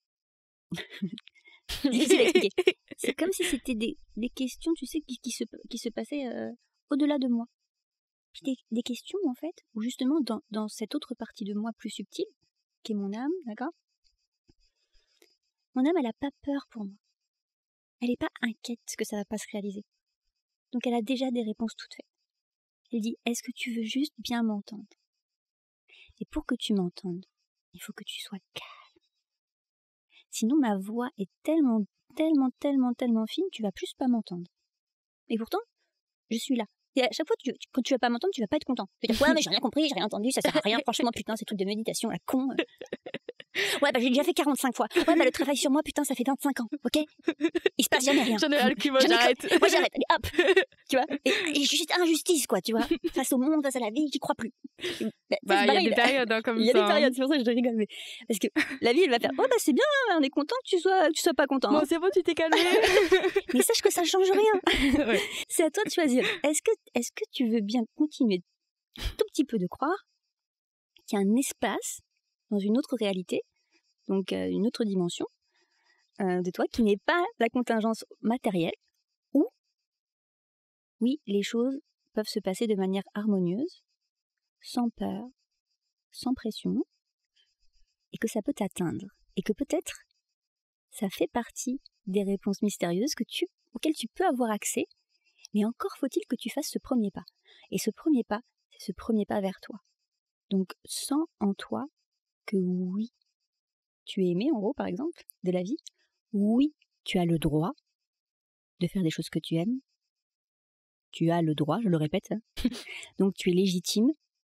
c'est comme si c'était des, des questions, tu sais, qui, qui, se, qui se passaient euh, au-delà de moi. Puis des, des questions, en fait, où justement, dans, dans cette autre partie de moi plus subtile, qui est mon âme, d'accord ? Mon âme, elle n'a pas peur pour moi. Elle n'est pas inquiète que ça ne va pas se réaliser. Donc, elle a déjà des réponses toutes faites. Elle dit, est-ce que tu veux juste bien m'entendre ? Et pour que tu m'entendes, il faut que tu sois calme. Sinon, ma voix est tellement, tellement, tellement, tellement fine, tu vas plus pas m'entendre. Et pourtant, je suis là. Et à chaque fois, tu, tu, quand tu vas pas m'entendre, tu vas pas être content. Tu vas dire, ouais, mais j'ai rien compris, j'ai rien entendu, ça sert à rien. Franchement, putain, ces trucs de méditation, la con. Ouais, bah j'ai déjà fait quarante-cinq fois. Ouais, bah le travail sur moi, putain, ça fait vingt-cinq ans, ok ? Il se passe jamais rien. J'en ai ras le cul, moi j'arrête. Moi j'arrête, allez, hop. Tu vois ? Et, et juste injustice, quoi, tu vois ? Face au monde, face à la vie, j'y crois plus. Bah, bah il y a des périodes hein, comme ça. Il y a des périodes, c'est pour ça que je rigole. Mais... Parce que la vie, elle va faire, oh bah c'est bien, on est content que tu sois, que tu sois pas content. Bon, hein. c'est bon, tu t'es calmé. Mais sache que ça change rien. Ouais. C'est à toi de choisir. Est-ce que, est-ce que tu veux bien continuer tout petit peu de croire qu'il y a un espace dans une autre réalité, donc euh, une autre dimension euh, de toi qui n'est pas la contingence matérielle, où, oui, les choses peuvent se passer de manière harmonieuse, sans peur, sans pression, et que ça peut t'atteindre, et que peut-être ça fait partie des réponses mystérieuses que tu, auxquelles tu peux avoir accès, mais encore faut-il que tu fasses ce premier pas. Et ce premier pas, c'est ce premier pas vers toi. Donc, sens en toi que oui, tu es aimé, en gros, par exemple, de la vie. Oui, tu as le droit de faire des choses que tu aimes. Tu as le droit, je le répète. Hein. Donc, tu es légitime.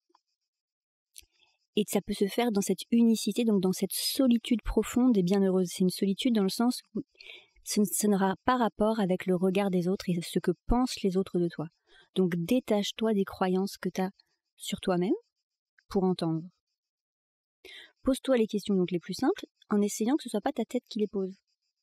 Et ça peut se faire dans cette unicité, donc dans cette solitude profonde et bienheureuse. C'est une solitude dans le sens où ce n'aura pas rapport avec le regard des autres et ce que pensent les autres de toi. Donc, détache-toi des croyances que tu as sur toi-même pour entendre. Pose-toi les questions donc les plus simples en essayant que ce ne soit pas ta tête qui les pose.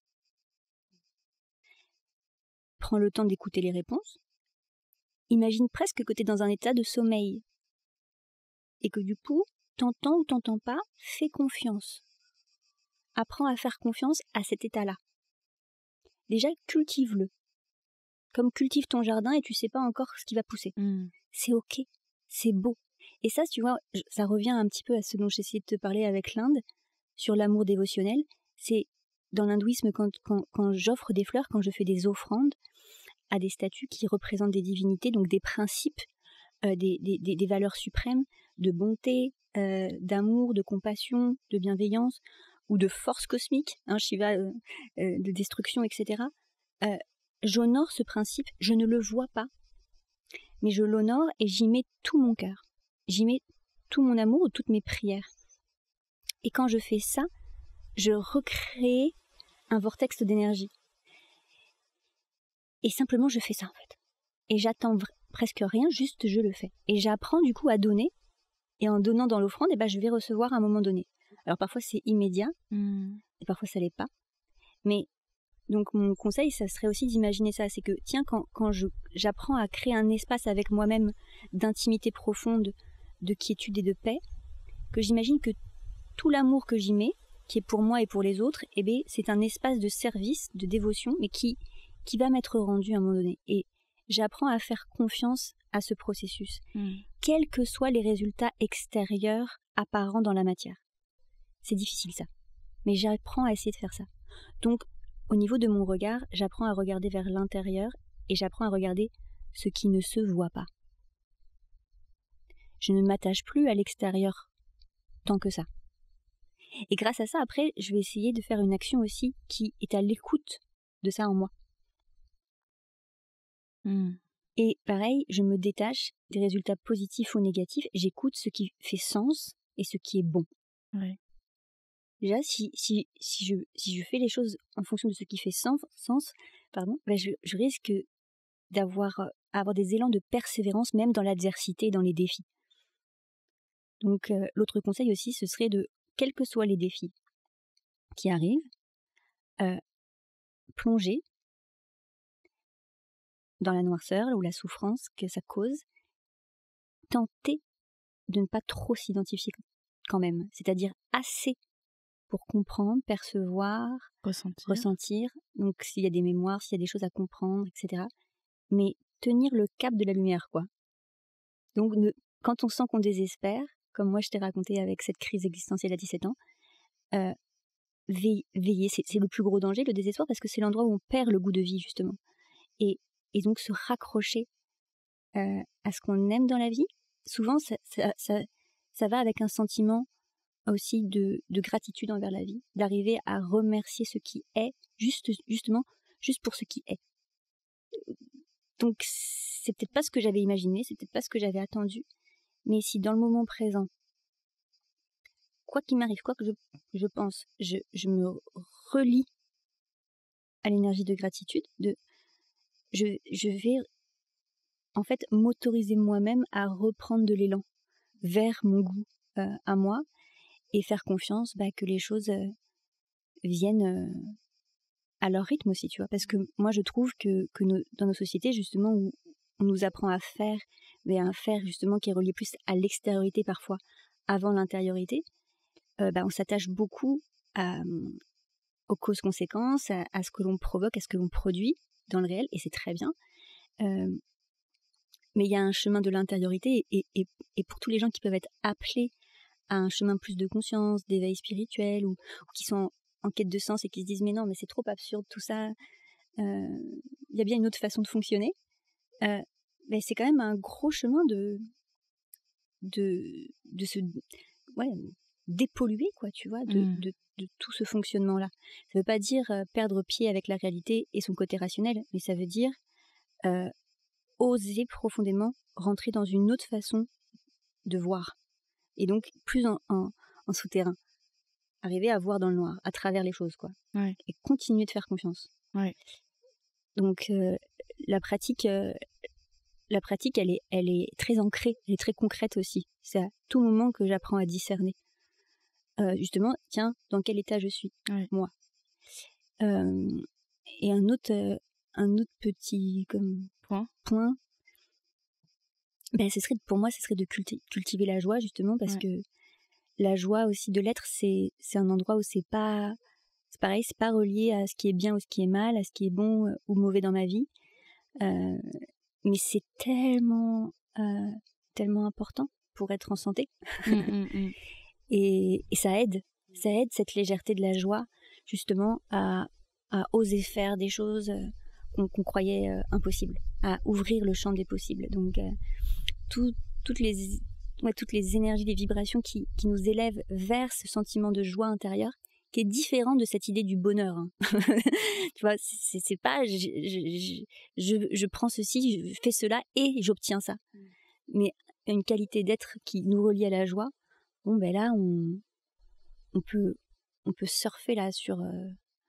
Prends le temps d'écouter les réponses. Imagine presque que tu es dans un état de sommeil et que du coup, t'entends ou t'entends pas, fais confiance. Apprends à faire confiance à cet état-là. Déjà, cultive-le. Comme cultive ton jardin et tu sais pas encore ce qui va pousser. Mmh. C'est ok, c'est beau. Et ça, tu vois, ça revient un petit peu à ce dont j'essayais de te parler avec l'Inde, sur l'amour dévotionnel. C'est dans l'hindouisme, quand, quand, quand j'offre des fleurs, quand je fais des offrandes à des statues qui représentent des divinités, donc des principes, euh, des, des, des, des valeurs suprêmes, de bonté, euh, d'amour, de compassion, de bienveillance, ou de force cosmique, hein, Shiva, euh, euh, de destruction, et cetera. Euh, j'honore ce principe, je ne le vois pas, mais je l'honore et j'y mets tout mon cœur. J'y mets tout mon amour ou toutes mes prières. Et quand je fais ça, je recrée un vortex d'énergie. Et simplement, je fais ça, en fait. Et j'attends v- presque rien, juste je le fais. Et j'apprends du coup à donner. Et en donnant dans l'offrande, eh ben, je vais recevoir à un moment donné. Alors parfois, c'est immédiat. Mmh. Et parfois, ça l'est pas. Mais donc, mon conseil, ça serait aussi d'imaginer ça. C'est que, tiens, quand, quand je, j'apprends à créer un espace avec moi-même d'intimité profonde, de quiétude et de paix, que j'imagine que tout l'amour que j'y mets, qui est pour moi et pour les autres, eh bien, c'est un espace de service, de dévotion, mais qui, qui va m'être rendu à un moment donné. Et j'apprends à faire confiance à ce processus, mmh. quels que soient les résultats extérieurs apparents dans la matière. C'est difficile ça, mais j'apprends à essayer de faire ça. Donc, au niveau de mon regard, j'apprends à regarder vers l'intérieur et j'apprends à regarder ce qui ne se voit pas. Je ne m'attache plus à l'extérieur tant que ça. Et grâce à ça, après, je vais essayer de faire une action aussi qui est à l'écoute de ça en moi. Mmh. Et pareil, je me détache des résultats positifs ou négatifs, j'écoute ce qui fait sens et ce qui est bon. Ouais. déjà, si, si, si, je, si je fais les choses en fonction de ce qui fait sens, sens pardon, ben je, je risque d'avoir avoir des élans de persévérance, même dans l'adversité et dans les défis. Donc, euh, l'autre conseil aussi, ce serait de, quels que soient les défis qui arrivent, euh, plonger dans la noirceur ou la souffrance que ça cause, tenter de ne pas trop s'identifier quand même, c'est-à-dire assez pour comprendre, percevoir, Ressentir. ressentir, donc s'il y a des mémoires, s'il y a des choses à comprendre, et cetera. Mais tenir le cap de la lumière, quoi. Donc ne, quand on sent qu'on désespère, comme moi je t'ai raconté avec cette crise existentielle à dix-sept ans, euh, veiller, veiller c'est, c'est le plus gros danger, le désespoir, parce que c'est l'endroit où on perd le goût de vie, justement. Et, et donc se raccrocher euh, à ce qu'on aime dans la vie, souvent ça, ça, ça, ça va avec un sentiment aussi de, de gratitude envers la vie, d'arriver à remercier ce qui est, juste, justement, juste pour ce qui est. Donc c'est peut-être pas ce que j'avais imaginé, c'est peut-être pas ce que j'avais attendu, mais si dans le moment présent, quoi qu'il m'arrive, quoi que je, je pense, je, je me relie à l'énergie de gratitude, de, je, je vais en fait m'autoriser moi-même à reprendre de l'élan vers mon goût euh, à moi et faire confiance bah, que les choses euh, viennent euh, à leur rythme aussi, tu vois. Parce que moi, je trouve que, que nos, dans nos sociétés, justement, où on nous apprend à faire, mais à un faire justement qui est relié plus à l'extériorité parfois, avant l'intériorité, euh, bah, on s'attache beaucoup à, aux causes-conséquences, à, à ce que l'on provoque, à ce que l'on produit dans le réel, et c'est très bien. Euh, mais il y a un chemin de l'intériorité, et, et, et pour tous les gens qui peuvent être appelés à un chemin plus de conscience, d'éveil spirituel, ou, ou qui sont en, en quête de sens et qui se disent mais non, mais c'est trop absurde tout ça, il euh, y a bien une autre façon de fonctionner, euh, ben c'est quand même un gros chemin de de, de se ouais, dépolluer, quoi, tu vois, de, mmh. de, de tout ce fonctionnement-là. Ça veut pas dire euh, perdre pied avec la réalité et son côté rationnel, mais ça veut dire euh, oser profondément rentrer dans une autre façon de voir. Et donc, plus en, en, en souterrain. Arriver à voir dans le noir, à travers les choses, quoi. Ouais. Et continuer de faire confiance. Ouais. Donc, euh, la pratique... Euh, la pratique, elle est, elle est très ancrée, elle est très concrète aussi. C'est à tout moment que j'apprends à discerner. Euh, justement, tiens, dans quel état je suis, ouais. moi. Euh, et un autre, euh, un autre petit comme point, point ben, ce serait, pour moi, ce serait de culti- cultiver la joie, justement, parce ouais. que la joie aussi de l'être, c'est, c'est un endroit où c'est pas... C'est pareil, c'est pas relié à ce qui est bien ou ce qui est mal, à ce qui est bon ou mauvais dans ma vie. Euh, mais c'est tellement, euh, tellement important pour être en santé. Mmh, mmh, mmh. Et, et ça aide, ça aide cette légèreté de la joie, justement, à, à oser faire des choses qu'on, qu'on croyait euh, impossibles, à ouvrir le champ des possibles. Donc, euh, tout, toutes les, ouais, toutes les énergies, les vibrations qui, qui nous élèvent vers ce sentiment de joie intérieure, qui est différent de cette idée du bonheur. Hein. Tu vois, c'est, c'est pas je, je, je, je prends ceci, je fais cela et j'obtiens ça. Mais une qualité d'être qui nous relie à la joie, bon ben là on, on peut on peut surfer là sur euh,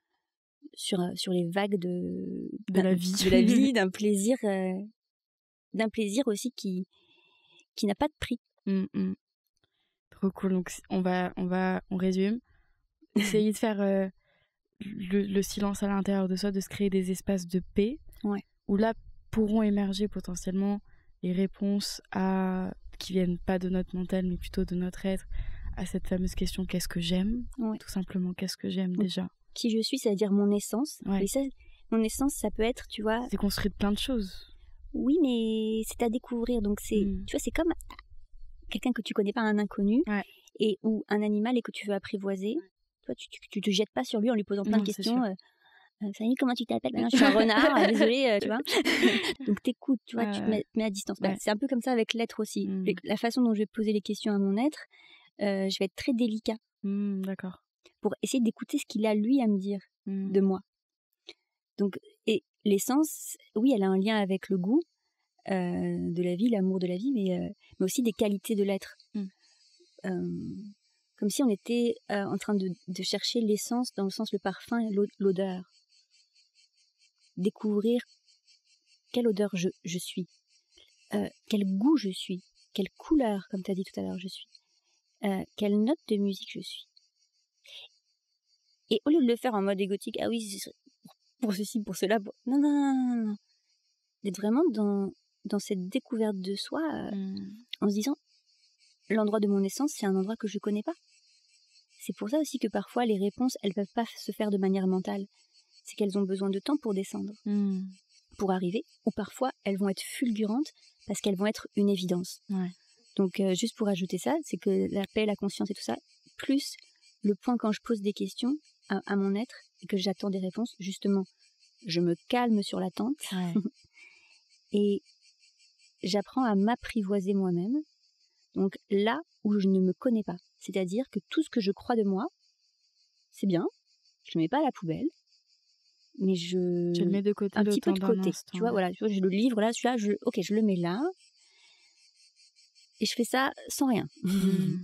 sur sur les vagues de de la vie, de la vie, d'un plaisir euh, d'un plaisir aussi qui qui n'a pas de prix. Mmh, mmh. Trop cool. Donc on va on va on résume. Essayer de faire euh, le, le silence à l'intérieur de soi, de se créer des espaces de paix, ouais. où là pourront émerger potentiellement les réponses à qui viennent pas de notre mental, mais plutôt de notre être, à cette fameuse question qu'est-ce que j'aime, ouais. tout simplement qu'est-ce que j'aime déjà. Qui je suis, c'est-à-dire mon essence. Ouais. Et ça, mon essence, ça peut être, tu vois. C'est construit de plein de choses. Oui, mais c'est à découvrir. Donc c'est, mmh. tu vois, c'est comme quelqu'un que tu connais pas, un inconnu, ouais. et ou un animal et que tu veux apprivoiser. Ouais. Toi, tu, tu, tu te jettes pas sur lui en lui posant plein non, de questions. Euh, euh, salut, comment tu t'appelles? Ben non, je suis un renard, euh, désolé, euh, tu vois. Donc t'écoutes, tu vois, ouais, tu te mets, mets à distance. Ouais. Bah, c'est un peu comme ça avec l'être aussi. Mmh. La façon dont je vais poser les questions à mon être, euh, je vais être très délicat. Mmh, d'accord. Pour essayer d'écouter ce qu'il a lui à me dire mmh. de moi. Donc, et l'essence, oui, elle a un lien avec le goût euh, de la vie, l'amour de la vie, mais, euh, mais aussi des qualités de l'être. Mmh. Euh, comme si on était euh, en train de, de chercher l'essence dans le sens le parfum et l'odeur. Découvrir quelle odeur je, je suis, euh, quel goût je suis, quelle couleur, comme tu as dit tout à l'heure, je suis, euh, quelle note de musique je suis. Et au lieu de le faire en mode égotique, ah oui, pour ceci, pour cela, pour... non, non, non, non, non. D'être vraiment dans, dans cette découverte de soi, euh, mmh. en se disant, l'endroit de mon essence, c'est un endroit que je connais pas. C'est pour ça aussi que parfois, les réponses, elles peuvent pas se faire de manière mentale. C'est qu'elles ont besoin de temps pour descendre, mmh. pour arriver, ou parfois, elles vont être fulgurantes parce qu'elles vont être une évidence. Ouais. Donc, euh, juste pour ajouter ça, c'est que la paix, la conscience et tout ça, plus le point quand je pose des questions à, à mon être et que j'attends des réponses, justement, je me calme sur l'attente ouais. et j'apprends à m'apprivoiser moi-même. Donc là où je ne me connais pas, c'est-à-dire que tout ce que je crois de moi, c'est bien, je le mets pas à la poubelle, mais je tu le mets de côté un petit peu de côté. Instant, tu vois, ouais. voilà, tu vois, j'ai le livre là, celui-là, je, ok, je le mets là, et je fais ça sans rien. Mmh.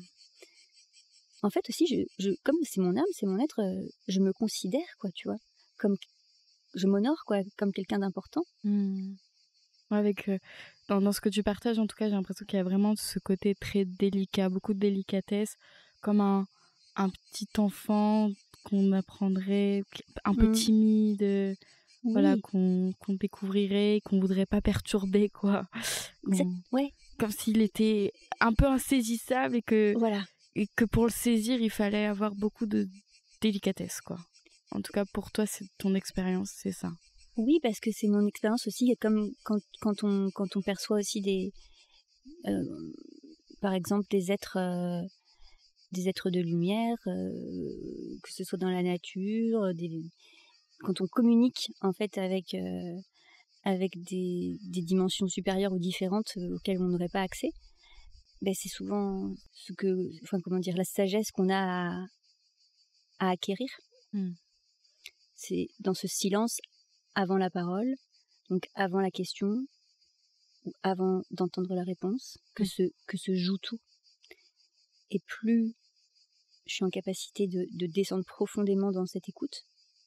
En fait aussi, je, je, comme c'est mon âme, c'est mon être, euh, je me considère, quoi, tu vois, comme je m'honore, quoi, comme quelqu'un d'important. Mmh. Avec euh, dans, dans ce que tu partages, en tout cas, j'ai l'impression qu'il y a vraiment ce côté très délicat, beaucoup de délicatesse, comme un, un petit enfant qu'on apprendrait, un peu mmh. timide, oui. voilà, qu'on, qu'on découvrirait, qu'on voudrait pas perturber, quoi. Exact. Ouais. Comme s'il était un peu insaisissable et que, voilà. et que pour le saisir, il fallait avoir beaucoup de délicatesse, quoi. En tout cas, pour toi, c'est ton expérience, c'est ça. Oui, parce que c'est mon expérience aussi, comme quand, quand, on, quand on perçoit aussi des, euh, par exemple, des êtres, euh, des êtres de lumière, euh, que ce soit dans la nature, des, quand on communique en fait avec, euh, avec des, des dimensions supérieures ou différentes euh, auxquelles on n'aurait pas accès, ben c'est souvent ce que, enfin comment dire, la sagesse qu'on a à, à acquérir. Mm. C'est dans ce silence avant la parole, donc avant la question, ou avant d'entendre la réponse, que, mmh. se, que se joue tout. Et plus je suis en capacité de, de descendre profondément dans cette écoute,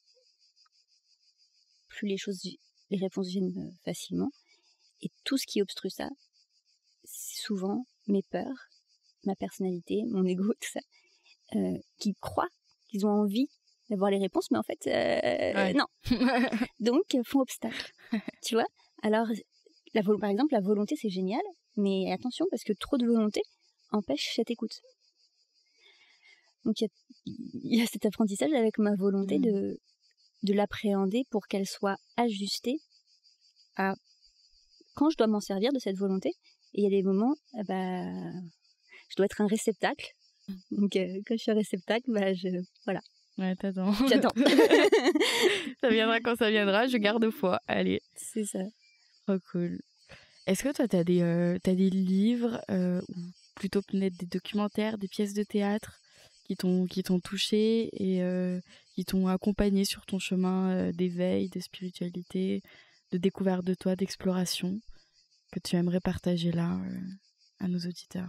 plus les choses, les réponses viennent facilement. Et tout ce qui obstrue ça, c'est souvent mes peurs, ma personnalité, mon ego, tout ça, euh, qui croient qu'ils ont envie d'avoir les réponses, mais en fait, euh, ouais. non. Donc, font obstacle. Tu vois ? Alors, la vo- par exemple, la volonté, c'est génial, mais attention, parce que trop de volonté empêche cette écoute. Donc, il y, y a cet apprentissage avec ma volonté mmh. de, de l'appréhender pour qu'elle soit ajustée à quand je dois m'en servir de cette volonté. Et il y a des moments, bah, je dois être un réceptacle. Donc, euh, quand je suis un réceptacle, bah, je, voilà. Ouais, t'attends. J'attends. Ça viendra quand ça viendra, je garde foi. Allez. C'est ça. Trop cool. Est-ce que toi, t'as des, euh, t'as des livres, euh, ou plutôt peut-être des documentaires, des pièces de théâtre qui t'ont, qui t'ont touché et euh, qui t'ont accompagné sur ton chemin euh, d'éveil, de spiritualité, de découverte de toi, d'exploration, que tu aimerais partager là euh, à nos auditeurs?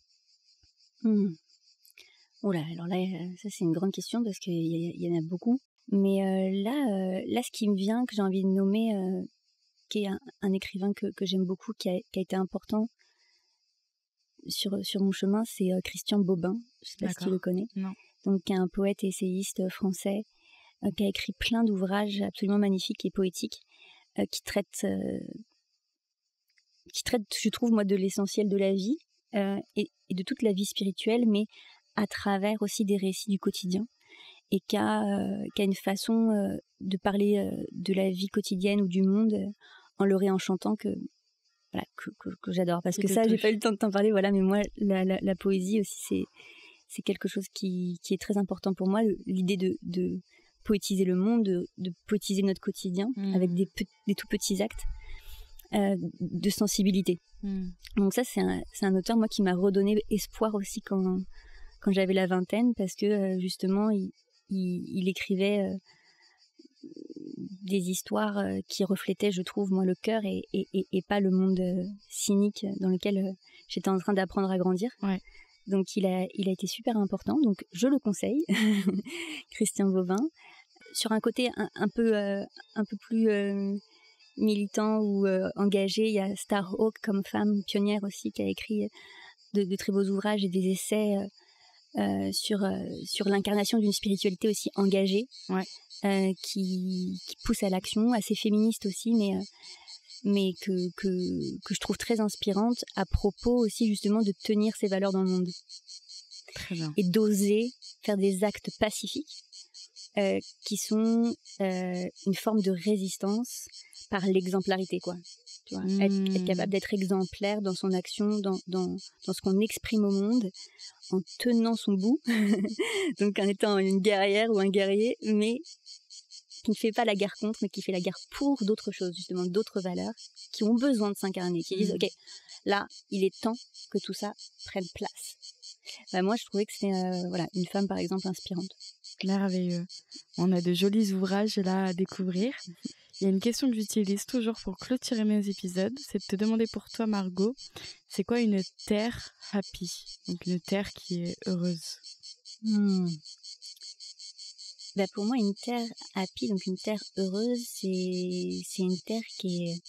Mmh. Oula, alors là, ça c'est une grande question parce qu'il y, y en a beaucoup. Mais euh, là, euh, là, ce qui me vient, que j'ai envie de nommer, euh, qui est un, un écrivain que, que j'aime beaucoup, qui a, qui a été important sur, sur mon chemin, c'est euh, Christian Bobin. Je sais pas D'accord. si tu le connais. Non. Donc, qui est un poète et essayiste français, euh, qui a écrit plein d'ouvrages absolument magnifiques et poétiques, euh, qui traitent, euh, qui traitent, je trouve, moi, de l'essentiel de la vie euh, et, et de toute la vie spirituelle, mais à travers aussi des récits du quotidien, et qui a, euh, qui a une façon euh, de parler euh, de la vie quotidienne ou du monde euh, en le réenchantant que, voilà, que, que, que j'adore. Parce que ça, touche. J'ai pas eu le temps de t'en parler, voilà, mais moi, la, la, la poésie aussi, c'est, c'est quelque chose qui, qui est très important pour moi, l'idée de, de poétiser le monde, de, de poétiser notre quotidien mmh. avec des, des tout petits actes euh, de sensibilité. Mmh. Donc ça, c'est un, c'est un auteur, moi, qui m'a redonné espoir aussi quand... quand j'avais la vingtaine, parce que euh, justement il, il, il écrivait euh, des histoires euh, qui reflétaient, je trouve, moi, le cœur et, et, et, et pas le monde euh, cynique dans lequel euh, j'étais en train d'apprendre à grandir. Ouais. Donc il a, il a été super important, donc je le conseille, Christian Vauvin. Sur un côté un, un, peu, euh, un peu plus euh, militant ou euh, engagé, il y a Starhawk comme femme pionnière aussi qui a écrit de, de très beaux ouvrages et des essais euh, sur, euh, sur l'incarnation d'une spiritualité aussi engagée, ouais. euh, qui, qui pousse à l'action, assez féministe aussi, mais... Euh, mais que, que, que je trouve très inspirante à propos aussi justement de tenir ses valeurs dans le monde. Très bien. Et d'oser faire des actes pacifiques euh, qui sont euh, une forme de résistance par l'exemplarité, quoi. Tu vois, mmh. être, être capable d'être exemplaire dans son action, dans, dans, dans ce qu'on exprime au monde, en tenant son bout, donc en étant une guerrière ou un guerrier, mais qui ne fait pas la guerre contre, mais qui fait la guerre pour d'autres choses, justement, d'autres valeurs, qui ont besoin de s'incarner, qui disent, mmh. ok, là, il est temps que tout ça prenne place. Bah, moi, je trouvais que c'était euh, voilà, une femme, par exemple, inspirante. Merveilleux. On a de jolis ouvrages là à découvrir. Il y a une question que j'utilise toujours pour clôturer mes épisodes, c'est de te demander pour toi, Margot, c'est quoi une terre happy, donc une terre qui est heureuse? mmh. Bah pour moi, une terre happy, donc une terre heureuse, c'est, c'est une terre qui est...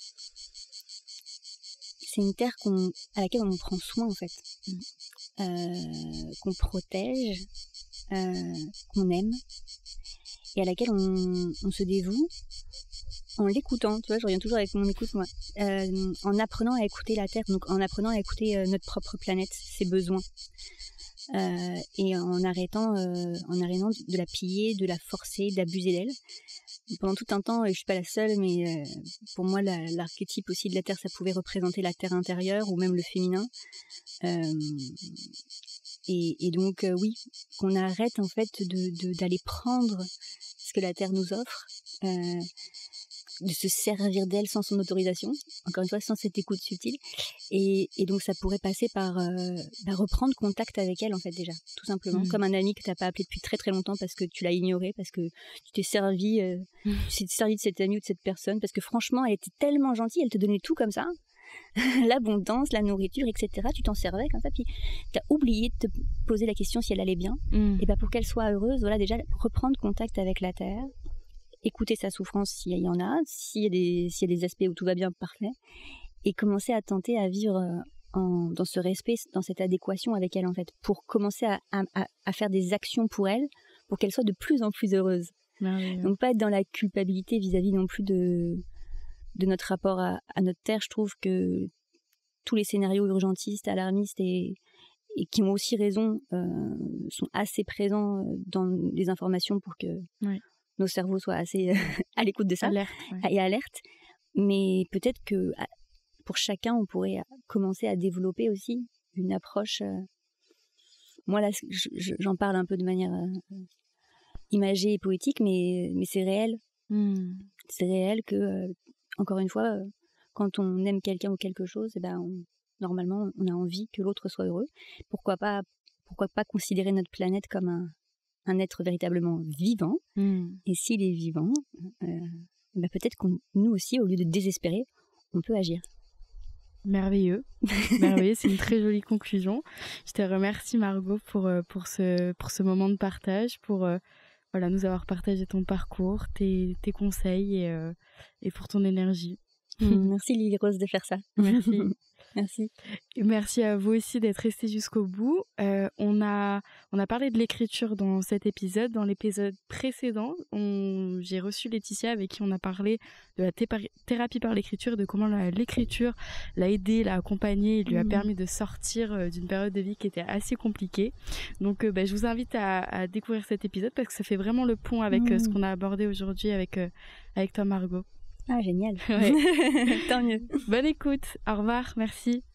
C'est une terre qu'on, à laquelle on prend soin, en fait. Euh, qu'on protège, euh, qu'on aime, et à laquelle on, on se dévoue en l'écoutant. Tu vois, je reviens toujours avec mon écoute, moi. Euh, en apprenant à écouter la terre, donc en apprenant à écouter euh, notre propre planète, ses besoins. Euh, et en arrêtant, euh, en arrêtant de la piller, de la forcer, d'abuser d'elle. Pendant tout un temps, et je suis pas la seule, mais euh, pour moi, la, l'archétype aussi de la terre, ça pouvait représenter la terre intérieure ou même le féminin. Euh, et, et donc, euh, oui, qu'on arrête en fait de, de, d'aller prendre ce que la terre nous offre, euh, de se servir d'elle sans son autorisation, encore une fois sans cette écoute subtile, et, et donc ça pourrait passer par euh, bah, reprendre contact avec elle en fait déjà, tout simplement, mmh. comme un ami que t'as pas appelé depuis très très longtemps parce que tu l'as ignoré, parce que tu t'es servi, euh, mmh. tu t'es servi de cet ami ou de cette personne, parce que franchement elle était tellement gentille, elle te donnait tout comme ça, l'abondance, la nourriture, et cetera. Tu t'en servais comme ça, puis t'as oublié de te poser la question si elle allait bien, mmh. et bah pour qu'elle soit heureuse, voilà déjà reprendre contact avec la terre, écouter sa souffrance s'il y en a, s'il y a des, s'il y a des aspects où tout va bien, parfait, et commencer à tenter à vivre en, dans ce respect, dans cette adéquation avec elle en fait, pour commencer à, à, à faire des actions pour elle, pour qu'elle soit de plus en plus heureuse. Merveilleux. Donc pas être dans la culpabilité vis-à-vis non plus de, de notre rapport à, à notre terre. Je trouve que tous les scénarios urgentistes, alarmistes et, et qui ont aussi raison euh, sont assez présents dans les informations pour que... Oui. Nos cerveaux soient assez à l'écoute de ça, alerte, ouais. et alerte. Mais peut-être que pour chacun, on pourrait commencer à développer aussi une approche. Euh... Moi, là, je, j'en parle un peu de manière euh, imagée et poétique, mais, mais c'est réel. Mm. C'est réel que, euh, encore une fois, euh, quand on aime quelqu'un ou quelque chose, eh ben, on, normalement, on a envie que l'autre soit heureux. Pourquoi pas, pourquoi pas considérer notre planète comme un un être véritablement vivant, mmh. et s'il est vivant, euh, bah peut-être que nous aussi, au lieu de désespérer, on peut agir. Merveilleux, merveilleux, c'est une très jolie conclusion. Je te remercie Margot pour, pour, ce, pour ce moment de partage, pour euh, voilà, nous avoir partagé ton parcours, tes, tes conseils et, euh, et pour ton énergie. Mmh, merci Lily Rose de faire ça. Merci. Merci. Et merci à vous aussi d'être restés jusqu'au bout. Euh, on, a, on a parlé de l'écriture dans cet épisode. Dans l'épisode précédent, on, j'ai reçu Laetitia avec qui on a parlé de la thé- thérapie par l'écriture, de comment la, l'écriture l'a aidé, l'a accompagné et lui a mmh. permis de sortir euh, d'une période de vie qui était assez compliquée. Donc euh, bah, je vous invite à, à découvrir cet épisode parce que ça fait vraiment le pont avec mmh. euh, ce qu'on a abordé aujourd'hui avec, euh, avec toi Margot. Ah, génial. Ouais. Tant mieux. Bonne écoute. Au revoir. Merci.